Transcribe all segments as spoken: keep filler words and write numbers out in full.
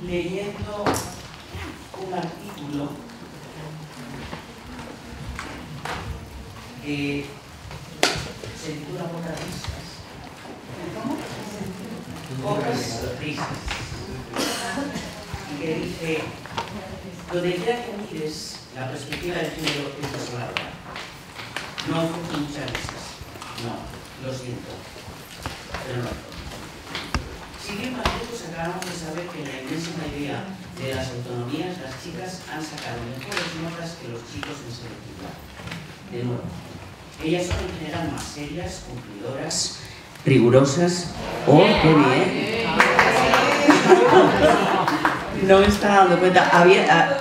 leyendo un artículo que se titula Pocas risas. ¿Cómo? Pocas risas. Y que dice: donde quiera que mires, la perspectiva de género es desoladora. No ofrece muchas risas. No, lo siento. Pero no. Sin ir más lejos, acabamos de saber que en la inmensa mayoría de las autonomías las chicas han sacado mejores notas que los chicos en selectividad. De nuevo, ellas son en general más serias, cumplidoras, rigurosas. ¡Oh, qué bien! No me estaba dando cuenta. Había... A...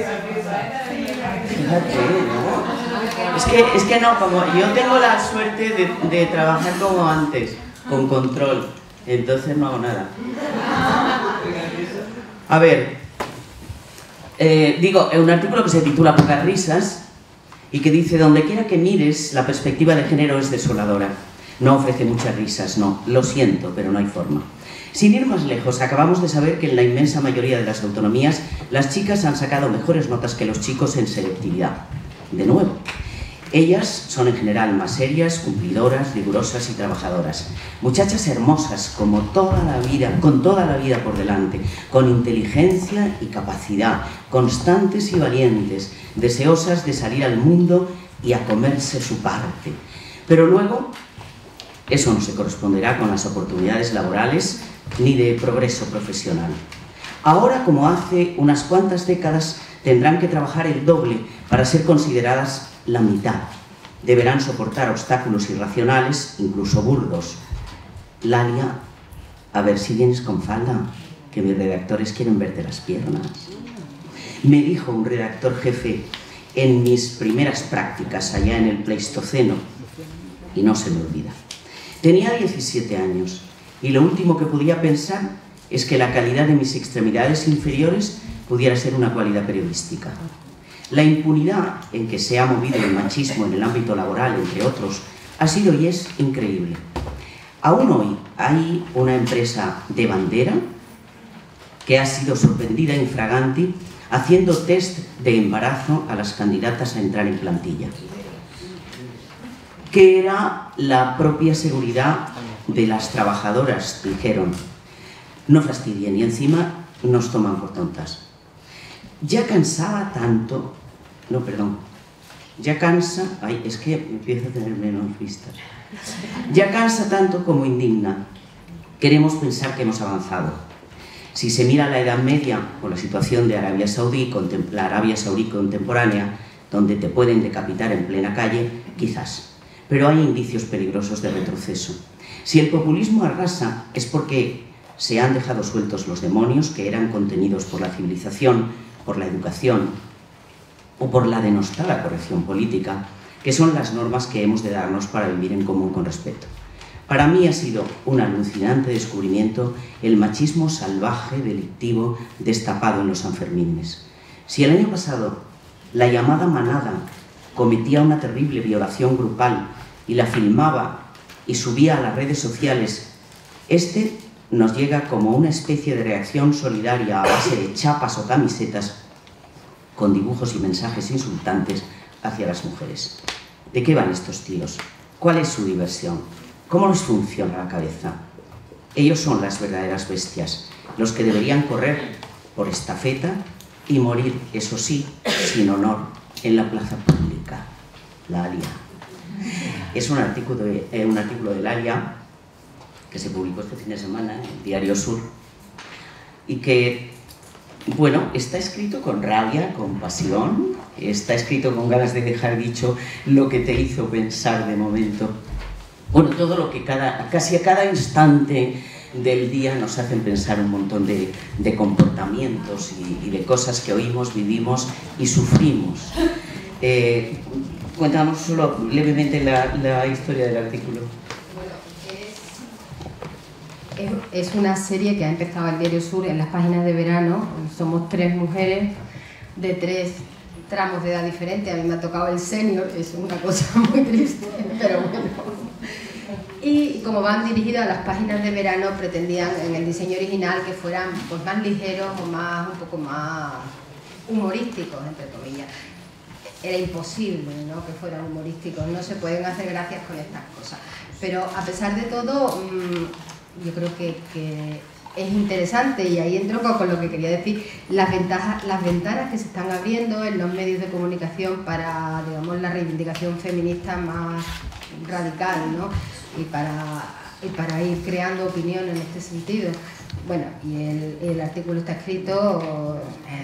Fíjate, ¿no? Es que, es que no, como yo tengo la suerte de, de trabajar como antes, con control. Entonces no hago nada. A ver, eh, digo, un artículo que se titula Pocas risas y que dice: donde quiera que mires, la perspectiva de género es desoladora. No ofrece muchas risas, no. Lo siento, pero no hay forma. Sin ir más lejos, acabamos de saber que en la inmensa mayoría de las autonomías las chicas han sacado mejores notas que los chicos en selectividad. De nuevo. Ellas son en general más serias, cumplidoras, rigurosas y trabajadoras. Muchachas hermosas, como toda la vida, con toda la vida por delante, con inteligencia y capacidad, constantes y valientes, deseosas de salir al mundo y a comerse su parte. Pero luego, eso no se corresponderá con las oportunidades laborales ni de progreso profesional. Ahora, como hace unas cuantas décadas, tendrán que trabajar el doble para ser consideradas la mitad. Deberán soportar obstáculos irracionales, incluso burdos. Lalia, a ver si vienes con falda, que mis redactores quieren verte las piernas. Me dijo un redactor jefe en mis primeras prácticas allá en el Pleistoceno, y no se me olvida. Tenía diecisiete años y lo último que podía pensar es que la calidad de mis extremidades inferiores pudiera ser una cualidad periodística. La impunidad en que se ha movido el machismo en el ámbito laboral, entre otros, ha sido y es increíble. Aún hoy hay una empresa de bandera que ha sido sorprendida in fraganti haciendo test de embarazo a las candidatas a entrar en plantilla, que era la propia seguridad de las trabajadoras. Dijeron: no fastidien, y encima nos toman por tontas. Ya cansaba tanto, no, perdón, ya cansa, ay, es que empiezo a tener menos vistas, ya cansa tanto como indigna. Queremos pensar que hemos avanzado. Si se mira la Edad Media o la situación de Arabia Saudí, la Arabia Saudí contemporánea, donde te pueden decapitar en plena calle, quizás, pero hay indicios peligrosos de retroceso. Si el populismo arrasa es porque se han dejado sueltos los demonios que eran contenidos por la civilización, por la educación o por la denostada corrección política, que son las normas que hemos de darnos para vivir en común con respeto. Para mí ha sido un alucinante descubrimiento el machismo salvaje, delictivo, destapado en los Sanfermines. Si el año pasado la llamada manada cometía una terrible violación grupal y la filmaba y subía a las redes sociales, este nos llega como una especie de reacción solidaria a base de chapas o camisetas con dibujos y mensajes insultantes hacia las mujeres. ¿De qué van estos tíos? ¿Cuál es su diversión? ¿Cómo les funciona la cabeza? Ellos son las verdaderas bestias, los que deberían correr por estafeta y morir, eso sí, sin honor, en la plaza pública. Lalia. Es un artículo de, eh, un artículo de Lalia que se publicó este fin de semana en el Diario Sur y que, bueno, está escrito con rabia, con pasión, está escrito con ganas de dejar dicho lo que te hizo pensar de momento. Bueno, todo lo que cada, casi a cada instante del día nos hacen pensar un montón de, de comportamientos y, y de cosas que oímos, vivimos y sufrimos. Eh, cuéntanos solo levemente la, la historia del artículo. Es una serie que ha empezado el Diario Sur en las páginas de verano. Somos tres mujeres de tres tramos de edad diferentes. A mí me ha tocado el senior, es una cosa muy triste, pero bueno. Y como van dirigidas a las páginas de verano, pretendían en el diseño original que fueran pues, más ligeros o más, un poco más humorísticos, entre comillas. Era imposible, ¿no?, que fueran humorísticos, no se pueden hacer gracias con estas cosas. Pero a pesar de todo, mmm, yo creo que, que es interesante, y ahí entro con lo que quería decir, las ventajas, las ventanas que se están abriendo en los medios de comunicación para, digamos, la reivindicación feminista más radical, ¿no?, y para, y para ir creando opinión en este sentido. Bueno, y el, el artículo está escrito,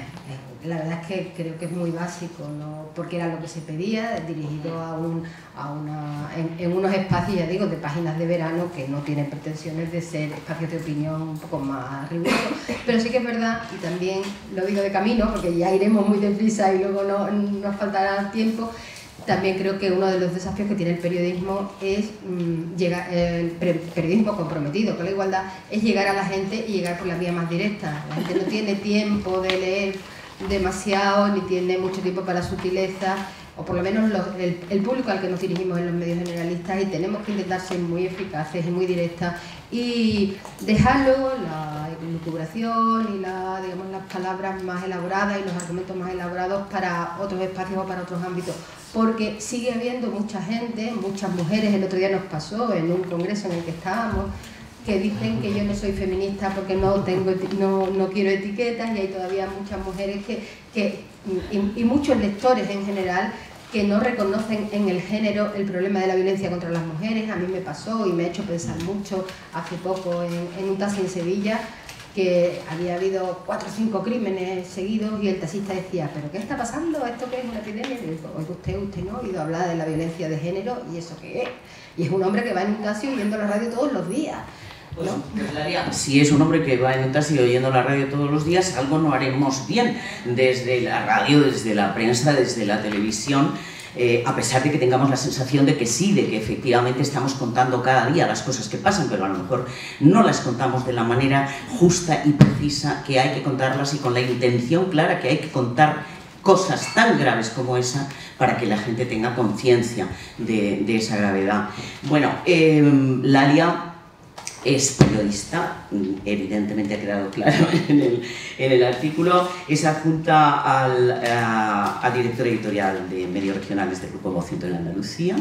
eh, la verdad es que creo que es muy básico, ¿no?, porque era lo que se pedía, dirigido a, un, a una, en, en unos espacios, ya digo, de páginas de verano que no tienen pretensiones de ser espacios de opinión un poco más rigurosos. Pero sí que es verdad, y también lo digo de camino, porque ya iremos muy deprisa y luego no, nos faltará tiempo. También creo que uno de los desafíos que tiene el periodismo es mmm, llegar, el periodismo comprometido con la igualdad, es llegar a la gente y llegar por la vía más directa. La gente no tiene tiempo de leer demasiado, ni tiene mucho tiempo para sutileza, o por lo menos los, el, el público al que nos dirigimos en los medios generalistas, y tenemos que intentar ser muy eficaces y muy directas y dejar luego la elucubración y la, digamos, las palabras más elaboradas y los argumentos más elaborados para otros espacios o para otros ámbitos, porque sigue habiendo mucha gente, muchas mujeres. El otro día nos pasó en un congreso en el que estábamos, que dicen que yo no soy feminista porque no tengo no, no quiero etiquetas, y hay todavía muchas mujeres que, que y, y muchos lectores en general que no reconocen en el género el problema de la violencia contra las mujeres. A mí me pasó y me ha hecho pensar mucho hace poco en, en un taxi en Sevilla, que había habido cuatro o cinco crímenes seguidos y el taxista decía, ¿pero qué está pasando? ¿Esto qué es una epidemia? Y digo, oye, usted, usted no ha oído hablar de la violencia de género, ¿y eso qué es? Y es un hombre que va en un taxi oyendo la radio todos los días, ¿no? Pues, si es un hombre que va en un taxi oyendo la radio todos los días, algo no haremos bien desde la radio, desde la prensa, desde la televisión. Eh, a pesar de que tengamos la sensación de que sí, de que efectivamente estamos contando cada día las cosas que pasan, pero a lo mejor no las contamos de la manera justa y precisa que hay que contarlas, y con la intención clara que hay que contar cosas tan graves como esa para que la gente tenga conciencia de, de esa gravedad. Bueno, eh, Lalia es periodista, evidentemente ha quedado claro en el, en el artículo, es adjunta al, a, a director editorial de medios regionales del Grupo Voz Centro de Andalucía,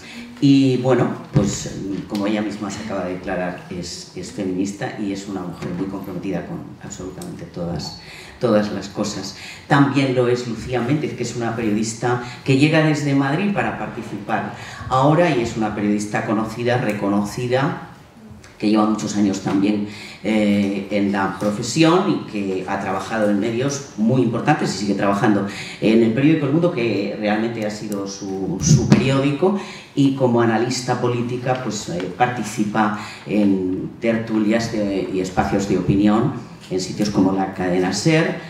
y bueno, pues como ella misma se acaba de declarar, es, es feminista y es una mujer muy comprometida con absolutamente todas, todas las cosas. También lo es Lucía Méndez, que es una periodista que llega desde Madrid para participar ahora, y es una periodista conocida, reconocida, que lleva muchos años también eh, en la profesión y que ha trabajado en medios muy importantes y sigue trabajando en el periódico El Mundo, que realmente ha sido su, su periódico, y como analista política pues eh, participa en tertulias de, y espacios de opinión en sitios como la cadena SER,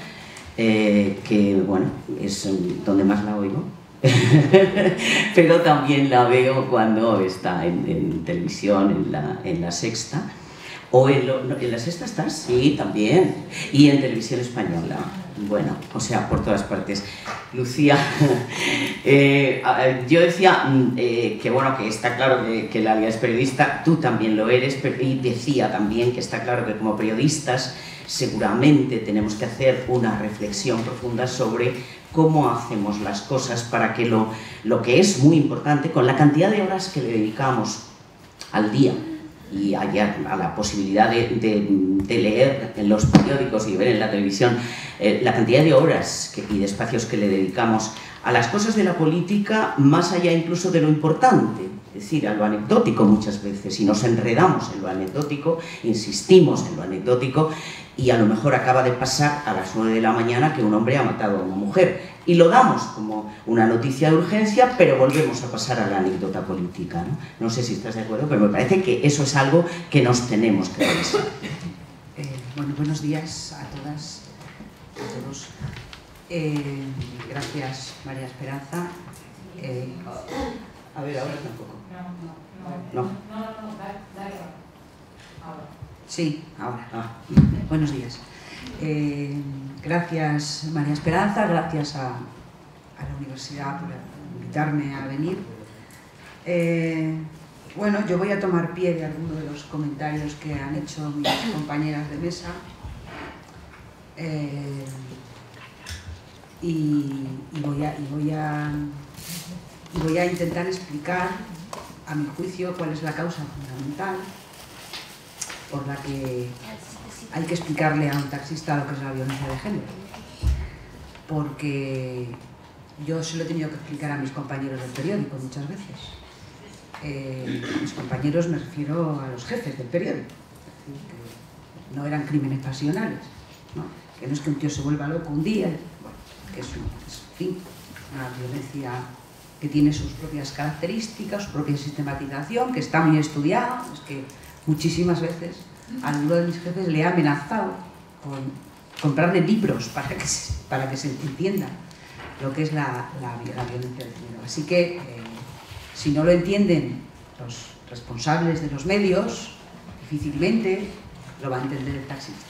eh, que bueno, es donde más la oigo. Pero también la veo cuando está en, en televisión, en la, en la Sexta, o en, lo, en la Sexta está, sí, también, y en Televisión Española, bueno, o sea, por todas partes. Lucía, eh, yo decía eh, que bueno, que está claro que, que Lalia es periodista, tú también lo eres, pero, y decía también que está claro que como periodistas seguramente tenemos que hacer una reflexión profunda sobre cómo hacemos las cosas para que lo, lo que es muy importante, con la cantidad de horas que le dedicamos al día y a, a la posibilidad de, de, de leer en los periódicos y ver en la televisión, eh, la cantidad de horas que, y de espacios que le dedicamos a las cosas de la política, más allá incluso de lo importante, es decir, a lo anecdótico muchas veces, y nos enredamos en lo anecdótico, insistimos en lo anecdótico, y a lo mejor acaba de pasar a las nueve de la mañana que un hombre ha matado a una mujer, y lo damos como una noticia de urgencia, pero volvemos a pasar a la anécdota política, ¿no? No sé si estás de acuerdo, pero me parece que eso es algo que nos tenemos que revisar. Eh, bueno, buenos días a todas, a todos. Eh, gracias, María Esperanza. Eh, a ver, ahora tampoco. No. No. Sí, ahora. Ah. Buenos días. Eh, gracias, María Esperanza, gracias a, a la universidad por invitarme a venir. Eh, bueno, yo voy a tomar pie de algunos de los comentarios que han hecho mis compañeras de mesa eh, y, y, voy a, y, voy a, y voy a intentar explicar, a mi juicio, cuál es la causa fundamental por la que hay que explicarle a un taxista lo que es la violencia de género. Porque yo se lo he tenido que explicar a mis compañeros del periódico muchas veces. Eh, a mis compañeros me refiero a los jefes del periódico, que no eran crímenes pasionales, ¿no? Que no es que un tío se vuelva loco un día, bueno, que es, un, es en fin, una violencia que tiene sus propias características, su propia sistematización, que está muy estudiado. Es que muchísimas veces a uno de mis jefes le he amenazado con comprarle libros para que se, para que se entienda lo que es la, la, la violencia de género. Así que, eh, si no lo entienden los responsables de los medios, difícilmente lo va a entender el taxista.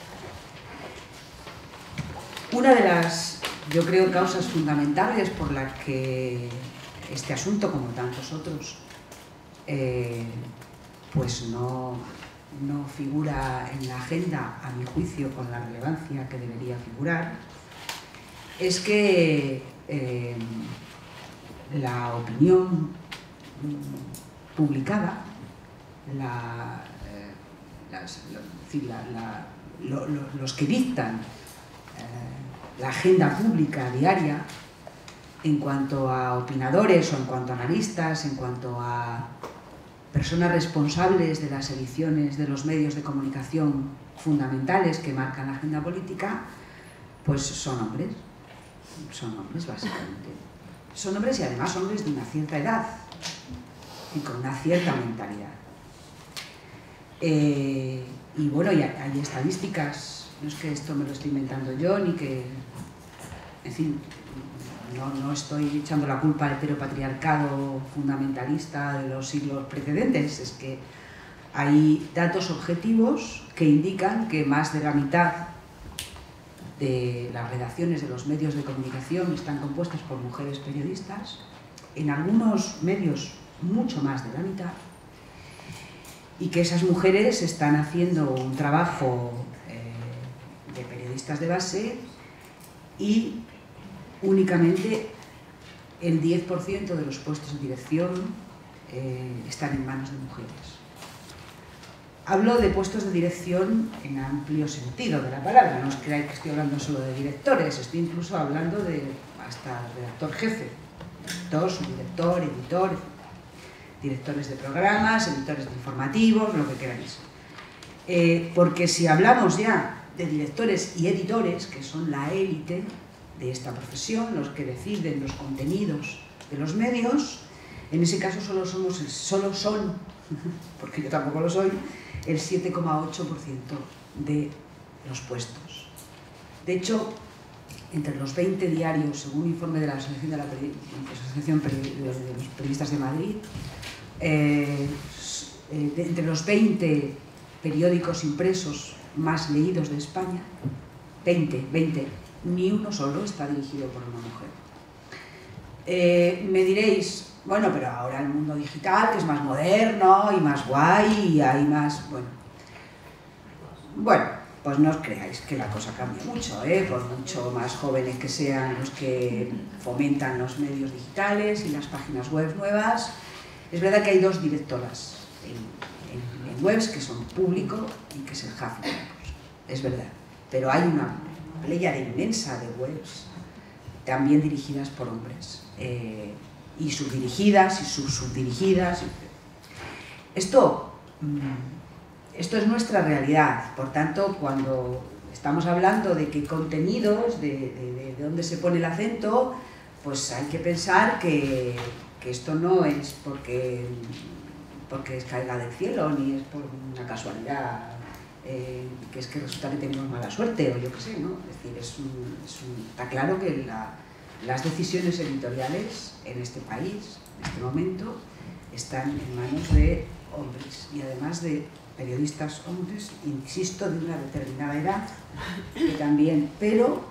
Una de las, yo creo, causas fundamentales por las que este asunto, como tantos otros, eh, pues no, no figura en la agenda, a mi juicio, con la relevancia que debería figurar, es que eh, la opinión publicada, la, eh, las, lo, la, la, lo, lo, los que dictan eh, la agenda pública diaria en cuanto a opinadores o en cuanto a analistas, en cuanto a personas responsables de las ediciones de los medios de comunicación fundamentales que marcan la agenda política, pues son hombres, son hombres básicamente. Son hombres y además hombres de una cierta edad y con una cierta mentalidad. Eh, y bueno, y hay estadísticas, no es que esto me lo estoy inventando yo, ni que, en fin, no, no estoy echando la culpa al heteropatriarcado fundamentalista de los siglos precedentes, es que hay datos objetivos que indican que más de la mitad de las redacciones de los medios de comunicación están compuestas por mujeres periodistas, en algunos medios mucho más de la mitad, y que esas mujeres están haciendo un trabajo eh, de periodistas de base y únicamente el diez por ciento de los puestos de dirección eh, están en manos de mujeres. Hablo de puestos de dirección en amplio sentido de la palabra, no os creáis que estoy hablando solo de directores, estoy incluso hablando de hasta redactor jefe, director, subdirector, editor, directores de programas, editores de informativos, lo que queráis. Eh, porque si hablamos ya de directores y editores, que son la élite de esta profesión, los que deciden los contenidos de los medios, en ese caso solo, somos, solo son, porque yo tampoco lo soy, el siete coma ocho por ciento de los puestos. De hecho, entre los veinte diarios, según informe de la Asociación de, la Peri Asociación de los Periodistas de Madrid, eh, de, entre los veinte periódicos impresos más leídos de España, veinte, veinte, ni uno solo está dirigido por una mujer. Eh, me diréis, bueno, pero ahora el mundo digital, que es más moderno y más guay y hay más... Bueno, bueno, pues no os creáis que la cosa cambia mucho, ¿eh? Por mucho más jóvenes que sean los que fomentan los medios digitales y las páginas web nuevas. Es verdad que hay dos directoras en, en, en webs que son Público y que es el Huffington Post. Es verdad, pero hay una pléyade inmensa de webs también dirigidas por hombres. Eh, y subdirigidas y subsubdirigidas. Esto, esto es nuestra realidad, por tanto, cuando estamos hablando de qué contenidos, de, de, de dónde se pone el acento, pues hay que pensar que, que esto no es porque, porque caiga del cielo, ni es por una casualidad, eh, que es que resulta que tenemos mala suerte, o yo qué sé, ¿no? Es decir, es un, es un, está claro que la Las decisiones editoriales en este país, en este momento, están en manos de hombres y además de periodistas hombres, insisto, de una determinada edad, que también, pero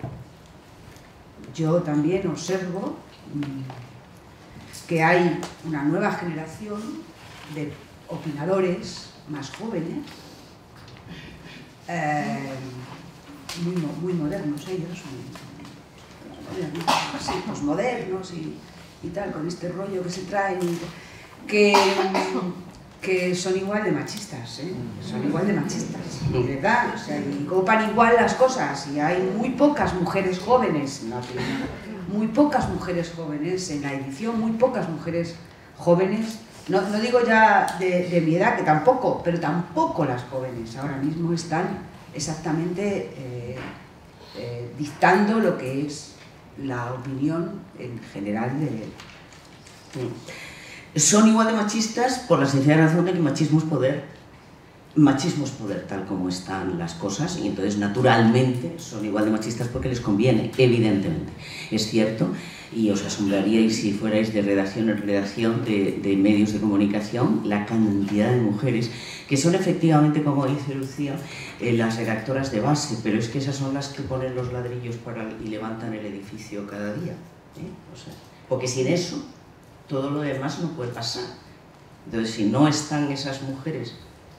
yo también observo que hay una nueva generación de opinadores más jóvenes, eh, muy, muy modernos ellos, sí, pues modernos y, y tal, con este rollo que se traen, que, que son igual de machistas, ¿eh? Son igual de machistas, de verdad, o sea, y copan igual las cosas, y hay muy pocas mujeres jóvenes, no, muy pocas mujeres jóvenes en la edición, muy pocas mujeres jóvenes, no, no digo ya de, de mi edad, que tampoco, pero tampoco las jóvenes ahora mismo están exactamente eh, eh, dictando lo que es la opinión en general de... Son igual de machistas por la sencilla razón de que machismo es poder. Machismo es poder, tal como están las cosas, y entonces naturalmente son igual de machistas porque les conviene, evidentemente. Es cierto, y os asombraríais si fuerais de redacción en redacción de, de medios de comunicación, la cantidad de mujeres que son efectivamente, como dice Lucía, eh, las redactoras de base, pero es que esas son las que ponen los ladrillos para, y levantan el edificio cada día. ¿eh? O sea, porque sin eso, todo lo demás no puede pasar. Entonces, si no están esas mujeres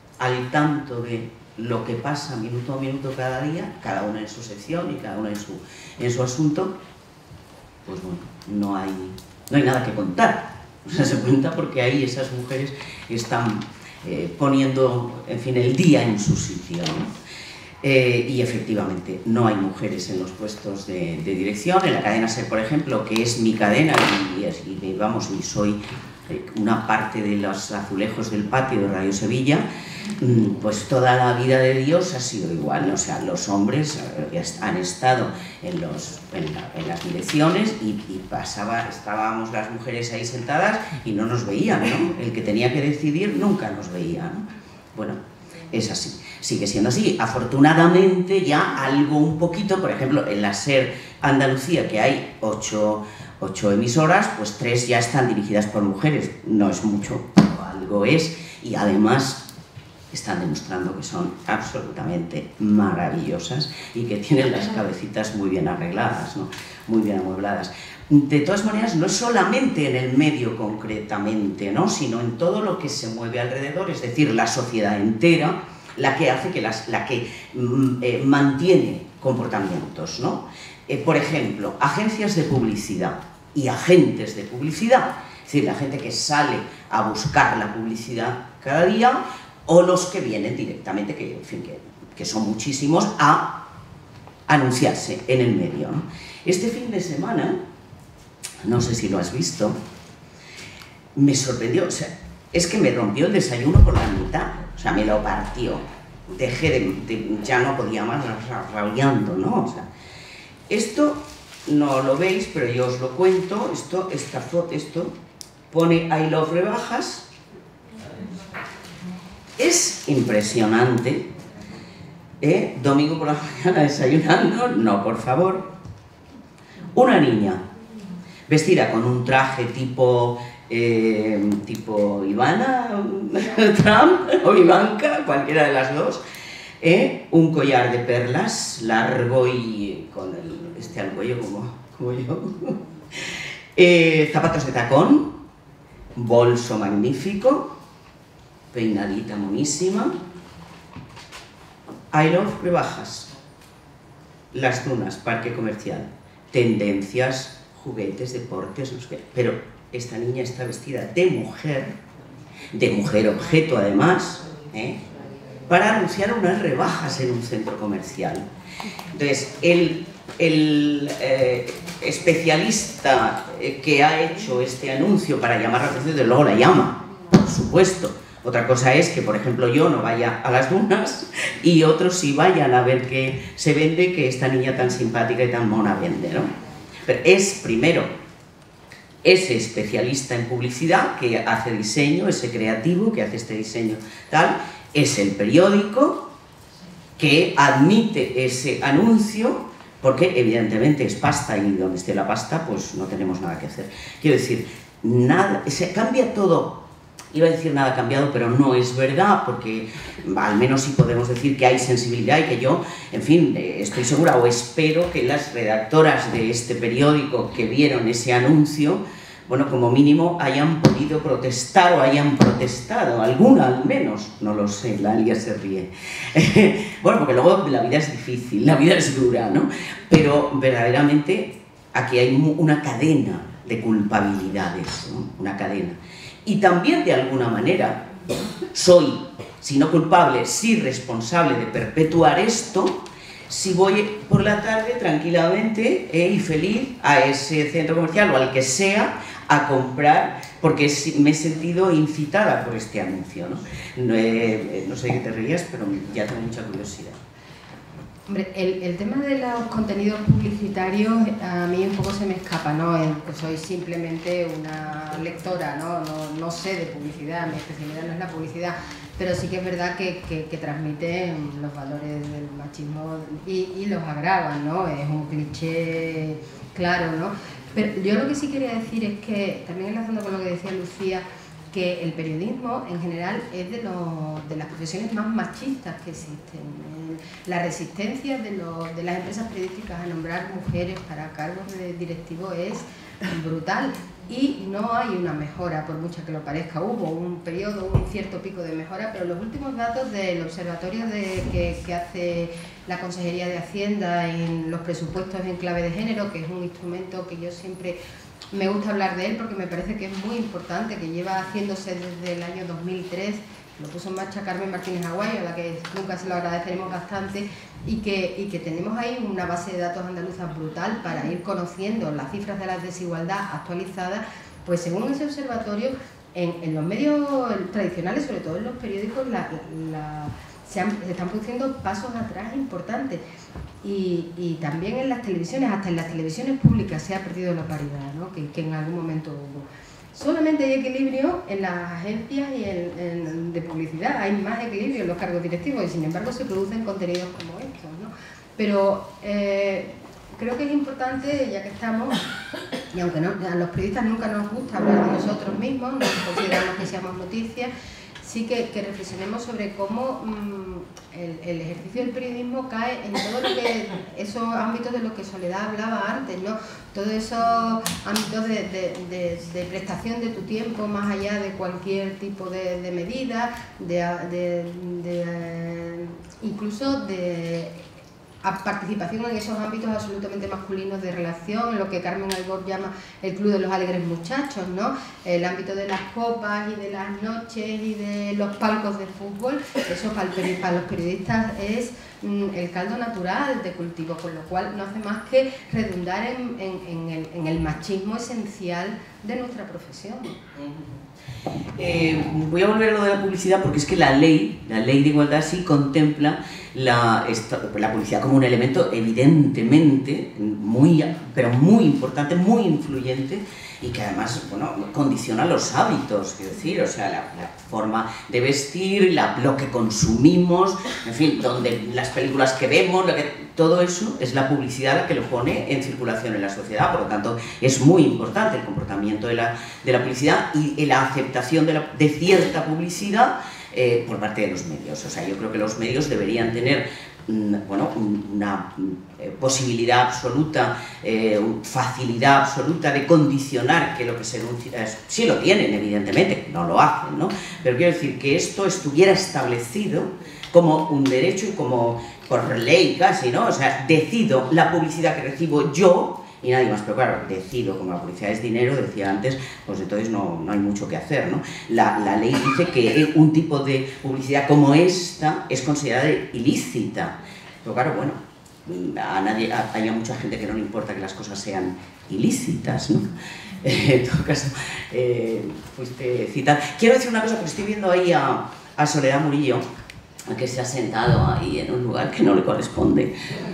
al tanto de lo que pasa minuto a minuto cada día, cada una en su sección y cada una en su, en su asunto, pues bueno, no hay, no hay nada que contar. O sea, se cuenta porque ahí esas mujeres están eh, poniendo, en fin, el día en su sitio, ¿no? Eh, y efectivamente, no hay mujeres en los puestos de, de dirección. En la cadena SER, por ejemplo, que es mi cadena, y, y, y vamos, y soy una parte de los azulejos del patio de Radio Sevilla, pues toda la vida de Dios ha sido igual, o sea, los hombres han estado en, los, en, la, en las direcciones y, y pasaba, estábamos las mujeres ahí sentadas y no nos veían, ¿no? El que tenía que decidir nunca nos veía, ¿no? Bueno, es así, sigue siendo así. Afortunadamente ya algo un poquito, por ejemplo, en la SER Andalucía, que hay ocho, ocho emisoras, pues tres ya están dirigidas por mujeres, no es mucho, pero algo es, y además están demostrando que son absolutamente maravillosas y que tienen las cabecitas muy bien arregladas, ¿no? Muy bien amuebladas. De todas maneras, no es solamente en el medio concretamente, ¿no? Sino en todo lo que se mueve alrededor, es decir, la sociedad entera, la que hace que las, la que eh, mantiene comportamientos, ¿no? Eh, por ejemplo, agencias de publicidad y agentes de publicidad, es decir, la gente que sale a buscar la publicidad cada día, o los que vienen directamente, que, en fin, que, que son muchísimos, a anunciarse en el medio, ¿no? Este fin de semana, no sé si lo has visto, me sorprendió, o sea, es que me rompió el desayuno por la mitad, o sea, me lo partió, dejé de, de ya no podía más, rabiando, ¿no? O sea, esto no lo veis, pero yo os lo cuento, esto, esta foto, esto pone I love rebajas. Es impresionante, ¿eh? Domingo por la mañana desayunando, no, por favor. Una niña vestida con un traje tipo, eh, tipo Ivana, Trump o Ivanka, cualquiera de las dos, ¿eh? Un collar de perlas largo y con el, este al cuello como, como yo, eh, zapatos de tacón, bolso magnífico, peinadita monísima. I love rebajas. Las Dunas, parque comercial. Tendencias, juguetes, deportes, no sé qué. Pero esta niña está vestida de mujer, de mujer objeto además, ¿eh? Para anunciar unas rebajas en un centro comercial. Entonces, el, el eh, especialista que ha hecho este anuncio para llamar la atención, de luego la llama, por supuesto. Otra cosa es que, por ejemplo, yo no vaya a las Dunas y otros sí vayan a ver qué se vende, que esta niña tan simpática y tan mona vende, ¿no? Pero es, primero, ese especialista en publicidad que hace diseño, ese creativo que hace este diseño tal, es el periódico que admite ese anuncio, porque evidentemente es pasta y donde esté la pasta pues no tenemos nada que hacer. Quiero decir, nada, se cambia todo. Iba a decir nada cambiado, pero no es verdad, porque al menos sí podemos decir que hay sensibilidad y que yo, en fin, estoy segura o espero que las redactoras de este periódico que vieron ese anuncio, bueno, como mínimo hayan podido protestar o hayan protestado, alguna al menos, no lo sé, la Alia se ríe. Bueno, porque luego la vida es difícil, la vida es dura, ¿no? Pero verdaderamente aquí hay una cadena de culpabilidades, ¿no? Una cadena. Y también de alguna manera soy, si no culpable, sí responsable de perpetuar esto, si voy por la tarde tranquilamente eh, y feliz a ese centro comercial o al que sea a comprar, porque me he sentido incitada por este anuncio, ¿no? No, eh, no sé qué te rías, pero ya tengo mucha curiosidad. Hombre, el, el tema de los contenidos publicitarios a mí un poco se me escapa, ¿no? Pues soy simplemente una lectora, ¿no? No, no sé de publicidad, mi especialidad no es la publicidad, pero sí que es verdad que, que, que transmiten los valores del machismo y, y los agravan, ¿no? Es un cliché claro, ¿no? Pero yo lo que sí quería decir es que, también enlazando con lo que decía Lucía, que el periodismo en general es de, los, de las profesiones más machistas que existen. La resistencia de, los, de las empresas periodísticas a nombrar mujeres para cargos de directivos es brutal y no hay una mejora, por mucha que lo parezca. Hubo un periodo, un cierto pico de mejora, pero los últimos datos del observatorio de, que, que hace la Consejería de Hacienda en los presupuestos en clave de género, que es un instrumento que yo siempre me gusta hablar de él porque me parece que es muy importante, que lleva haciéndose desde el año dos mil tres, lo puso en marcha Carmen Martínez Aguayo, a la que nunca se lo agradeceremos bastante, y que, y que tenemos ahí una base de datos andaluza brutal para ir conociendo las cifras de la desigualdad actualizadas. Pues según ese observatorio, en, en los medios tradicionales, sobre todo en los periódicos, la, la, se, han, se están produciendo pasos atrás importantes. Y, y también en las televisiones, hasta en las televisiones públicas se ha perdido la paridad, ¿no? que, que en algún momento hubo. Solamente hay equilibrio en las agencias y en, en, de publicidad, hay más equilibrio en los cargos directivos y sin embargo se producen contenidos como estos, ¿no? Pero eh, creo que es importante, ya que estamos, y aunque no, a los periodistas nunca nos gusta hablar de nosotros mismos, no consideramos que seamos noticias, sí que, que reflexionemos sobre cómo mmm, el, el ejercicio del periodismo cae en todos lo que, esos ámbitos de los que Soledad hablaba antes, ¿no? Todos esos ámbitos de, de, de, de prestación de tu tiempo más allá de cualquier tipo de, de medida, de, de, de, incluso de a participación en esos ámbitos absolutamente masculinos de relación, lo que Carmen Albor llama el club de los alegres muchachos, ¿no? El ámbito de las copas y de las noches y de los palcos de fútbol, eso para, el, para los periodistas es mm, el caldo natural de cultivo, con lo cual no hace más que redundar en, en, en, el, en el machismo esencial de nuestra profesión. Eh, voy a volver a lo de la publicidad porque es que la ley, la ley de igualdad sí contempla la, esta, la publicidad como un elemento evidentemente muy, pero muy importante, muy influyente y que además, bueno, condiciona los hábitos, quiero decir, o sea, la, la forma de vestir, la, lo que consumimos, en fin, donde las películas que vemos, lo que, todo eso es la publicidad la que lo pone en circulación en la sociedad, por lo tanto es muy importante el comportamiento de la, de la publicidad y la aceptación de, la, de cierta publicidad eh, por parte de los medios. O sea, yo creo que los medios deberían tener bueno, una posibilidad absoluta, eh, facilidad absoluta de condicionar que lo que se anuncia, sí lo tienen evidentemente, no lo hacen, ¿no? Pero quiero decir que esto estuviera establecido como un derecho y como por ley casi, ¿no? O sea, decido la publicidad que recibo yo y nadie más, pero claro, decido, como la publicidad es dinero, decía antes, pues entonces no, no hay mucho que hacer, ¿no? La, la ley dice que un tipo de publicidad como esta es considerada ilícita, pero claro, bueno, a nadie, a, hay mucha gente que no le importa que las cosas sean ilícitas, ¿no? En todo caso, eh, fuiste citada. Quiero decir una cosa, porque estoy viendo ahí a, a Soledad Murillo, que se ha sentado ahí en un lugar que no le corresponde.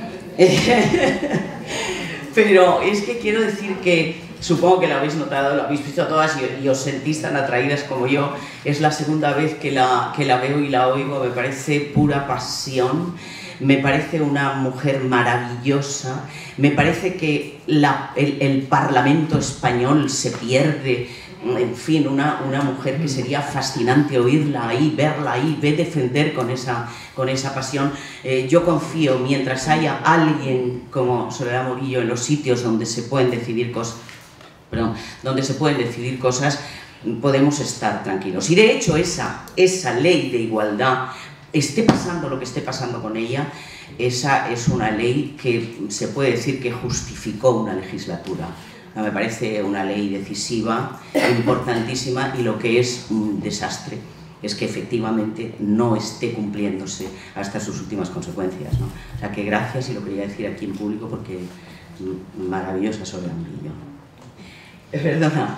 Pero es que quiero decir que, supongo que lo habéis notado, lo habéis visto todas y, y os sentís tan atraídas como yo. Es la segunda vez que la, que la veo y la oigo, me parece pura pasión, me parece una mujer maravillosa, me parece que la, el, el Parlamento español se pierde, en fin, una, una mujer que sería fascinante oírla ahí, verla ahí, ver defender con esa, con esa pasión. Eh, yo confío, mientras haya alguien como Soledad Murillo en los sitios donde se pueden decidir cosas, perdón, donde se pueden decidir cosas, podemos estar tranquilos. Y de hecho esa, esa ley de igualdad, esté pasando lo que esté pasando con ella, esa es una ley que se puede decir que justificó una legislatura. Me parece una ley decisiva, importantísima, y lo que es un desastre es que efectivamente no esté cumpliéndose hasta sus últimas consecuencias, ¿no? O sea que gracias, y lo quería decir aquí en público porque maravillosa Soledad Murillo. Perdona.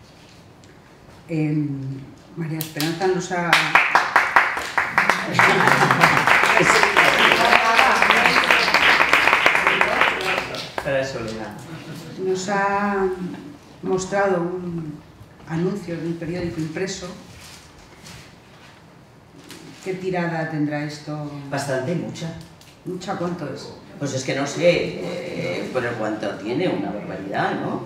Eh, María Esperanza nos ha... nos ha mostrado un anuncio de un periódico impreso. ¿Qué tirada tendrá esto? Bastante, mucha. ¿Mucha? ¿Cuánto es? Pues es que no sé, eh, pero cuánto tiene, una barbaridad, ¿no?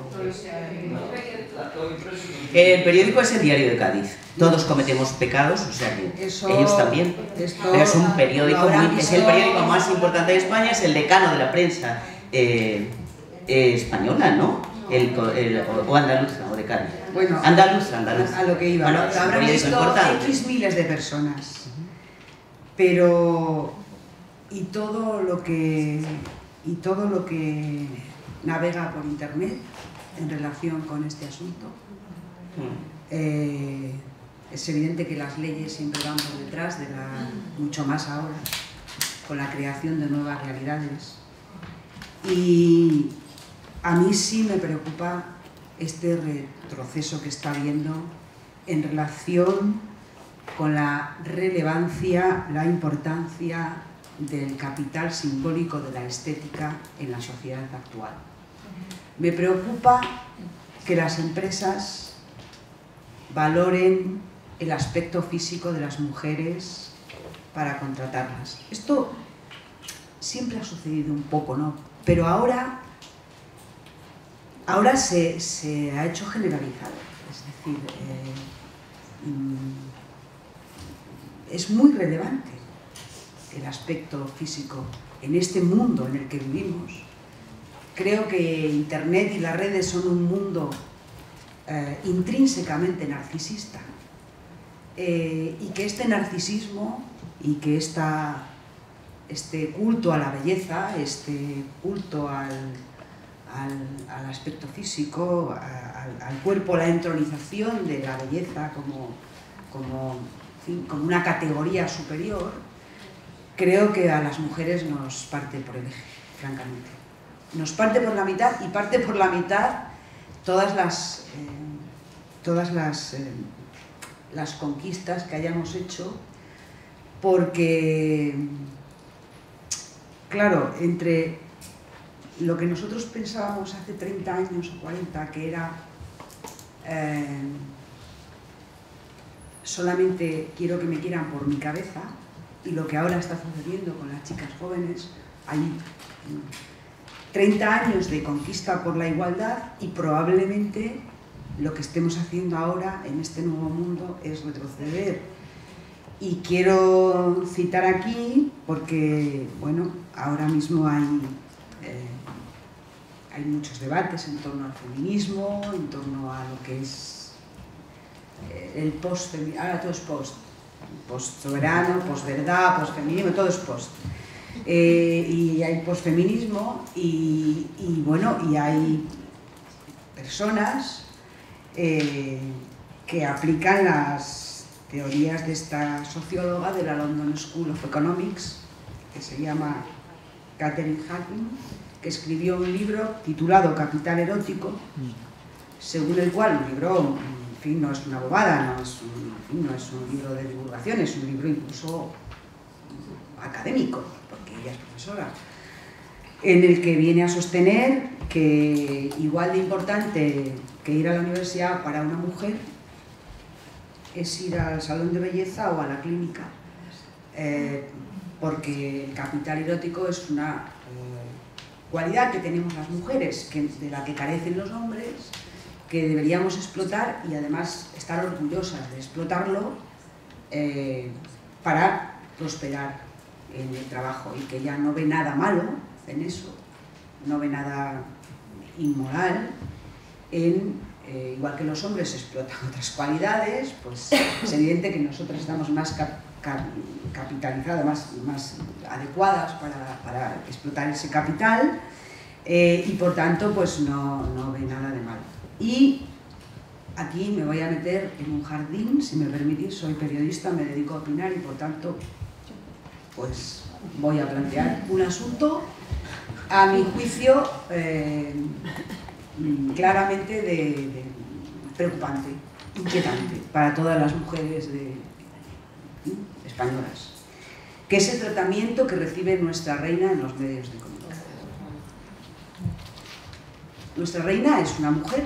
El periódico es el Diario de Cádiz. Todos cometemos pecados, o sea que Eso, ellos también. Esto, Pero es un periódico, muy, es el periódico más importante de España, es el decano de la prensa eh, eh, española, ¿no? El, el, o andaluza, o de Cádiz. Bueno, andaluza, andaluza. A lo que iba. Bueno, lo habrán visto importante. X miles de personas. Pero y todo lo que y todo lo que navega por internet en relación con este asunto, eh, es evidente que las leyes siempre van por detrás de la, mucho más ahora, con la creación de nuevas realidades. Y a mí sí me preocupa este retroceso que está habiendo en relación con la relevancia, la importancia del capital simbólico de la estética en la sociedad actual. Me preocupa que las empresas valoren el aspecto físico de las mujeres para contratarlas. Esto siempre ha sucedido un poco, ¿no? Pero ahora, ahora se, se ha hecho generalizado. Es decir, eh, es muy relevante el aspecto físico en este mundo en el que vivimos. Creo que Internet y las redes son un mundo eh, intrínsecamente narcisista, eh, y que este narcisismo y que esta, este culto a la belleza, este culto al, al, al aspecto físico, a, al, al cuerpo, la entronización de la belleza como, como, en fin, como una categoría superior, creo que a las mujeres nos parte por el eje, francamente. Nos parte por la mitad, y parte por la mitad todas las, eh, todas las, eh, las conquistas que hayamos hecho, porque, claro, entre lo que nosotros pensábamos hace treinta años o cuarenta, que era eh, solamente quiero que me quieran por mi cabeza, y lo que ahora está sucediendo con las chicas jóvenes, hay treinta años de conquista por la igualdad, y probablemente lo que estemos haciendo ahora en este nuevo mundo es retroceder. Y quiero citar aquí, porque, bueno, ahora mismo hay, eh, hay muchos debates en torno al feminismo, en torno a lo que es eh, el post-feminismo, ahora todo es post, post-soberano, post-verdad, post-feminismo, todo es post. Eh, y hay posfeminismo y, y bueno, y hay personas eh, que aplican las teorías de esta socióloga de la London School of Economics, que se llama Catherine Hacking, que escribió un libro titulado Capital Erótico, según el cual, un libro, en fin, no es una bobada, no es un, en fin, no es un libro de divulgación, es un libro incluso académico, porque ella es profesora, en el que viene a sostener que igual de importante que ir a la universidad para una mujer es ir al salón de belleza o a la clínica, eh, porque el capital erótico es una eh, cualidad que tenemos las mujeres, que, de la que carecen los hombres, que deberíamos explotar y además estar orgullosas de explotarlo eh, para prosperar en el trabajo, y que ella no ve nada malo en eso, no ve nada inmoral, en, eh, igual que los hombres explotan otras cualidades, pues es evidente que nosotras estamos más cap cap capitalizadas, más, más adecuadas para, para explotar ese capital, eh, y por tanto pues no, no ve nada de malo. Y aquí me voy a meter en un jardín, si me permitís, soy periodista, me dedico a opinar y por tanto pues voy a plantear un asunto, a mi juicio, eh, claramente de, de preocupante, inquietante para todas las mujeres de, ¿sí? españolas, que es el tratamiento que recibe nuestra reina en los medios de comunicación. Nuestra reina es una mujer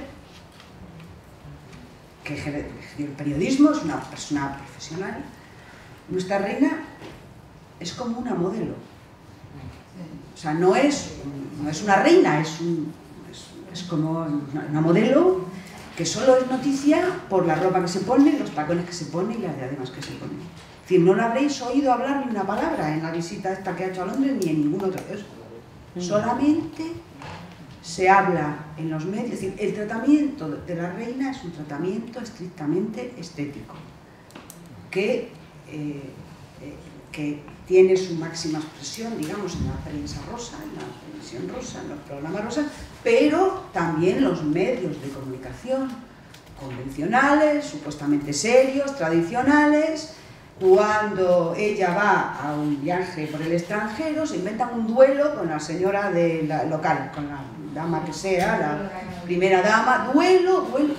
que ejerce el periodismo, es una persona profesional. Nuestra reina es como una modelo. O sea, no es, no es una reina, es, un, es, es como una, una modelo que solo es noticia por la ropa que se pone, los tacones que se pone y las diademas que se pone. Es decir, no la habréis oído hablar ni una palabra en la visita esta que ha hecho a Londres ni en ningún otro. Es, solamente se habla en los medios, es decir, el tratamiento de la reina es un tratamiento estrictamente estético, que, eh, eh, que tiene su máxima expresión, digamos, en la prensa rosa, en la televisión rosa, en los programas rosas, pero también los medios de comunicación convencionales, supuestamente serios, tradicionales. Cuando ella va a un viaje por el extranjero, se inventan un duelo con la señora de la, local, con la dama que sea, la primera dama, duelo, duelo.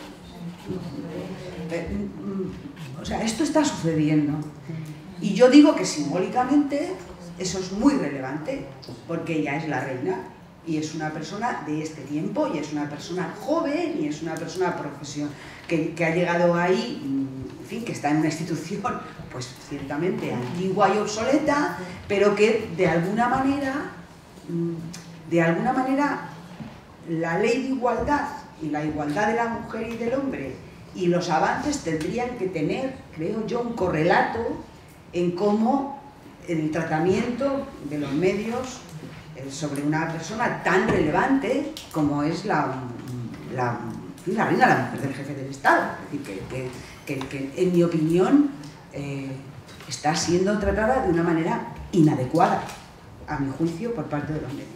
O sea, esto está sucediendo. Y yo digo que simbólicamente eso es muy relevante, porque ella es la reina y es una persona de este tiempo, y es una persona joven, y es una persona profesional que, que ha llegado ahí, en fin, que está en una institución pues ciertamente antigua y obsoleta, pero que de alguna manera, de alguna manera la ley de igualdad y la igualdad de la mujer y del hombre y los avances tendrían que tener, creo yo, un correlato en cómo el tratamiento de los medios sobre una persona tan relevante como es la, la, la reina, la mujer del jefe del Estado. Es decir, que, que, que, que en mi opinión eh, está siendo tratada de una manera inadecuada, a mi juicio, por parte de los medios.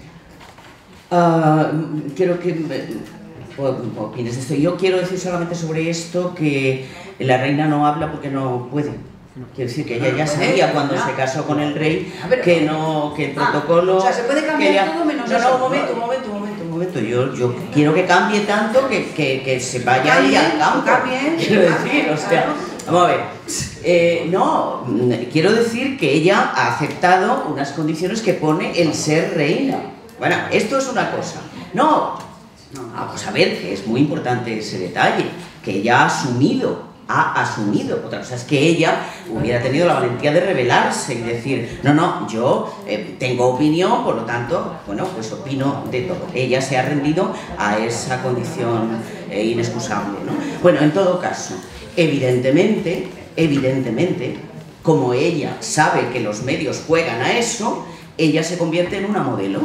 Uh, quiero que opines de esto. Yo quiero decir solamente sobre esto que la reina no habla porque no puede. Quiero decir que ella ya sabía cuando se casó con el rey que no, que el protocolo... Ah, o sea, se puede cambiar ella, todo menos no, eso. No, un momento, un momento, un momento, un momento. Yo, yo quiero que cambie tanto que, que, que se vaya ahí al campo. Quiero decir, o sea, vamos a ver. Eh, no, quiero decir que ella ha aceptado unas condiciones que pone el ser reina. Bueno, esto es una cosa. No, vamos a ver que es muy importante ese detalle, que ella ha asumido ha asumido. Otra cosa es que ella hubiera tenido la valentía de rebelarse y decir, no, no, yo eh, tengo opinión, por lo tanto, bueno, pues opino de todo. Ella se ha rendido a esa condición eh, inexcusable, ¿no? Bueno, en todo caso, evidentemente, evidentemente, como ella sabe que los medios juegan a eso, ella se convierte en una modelo.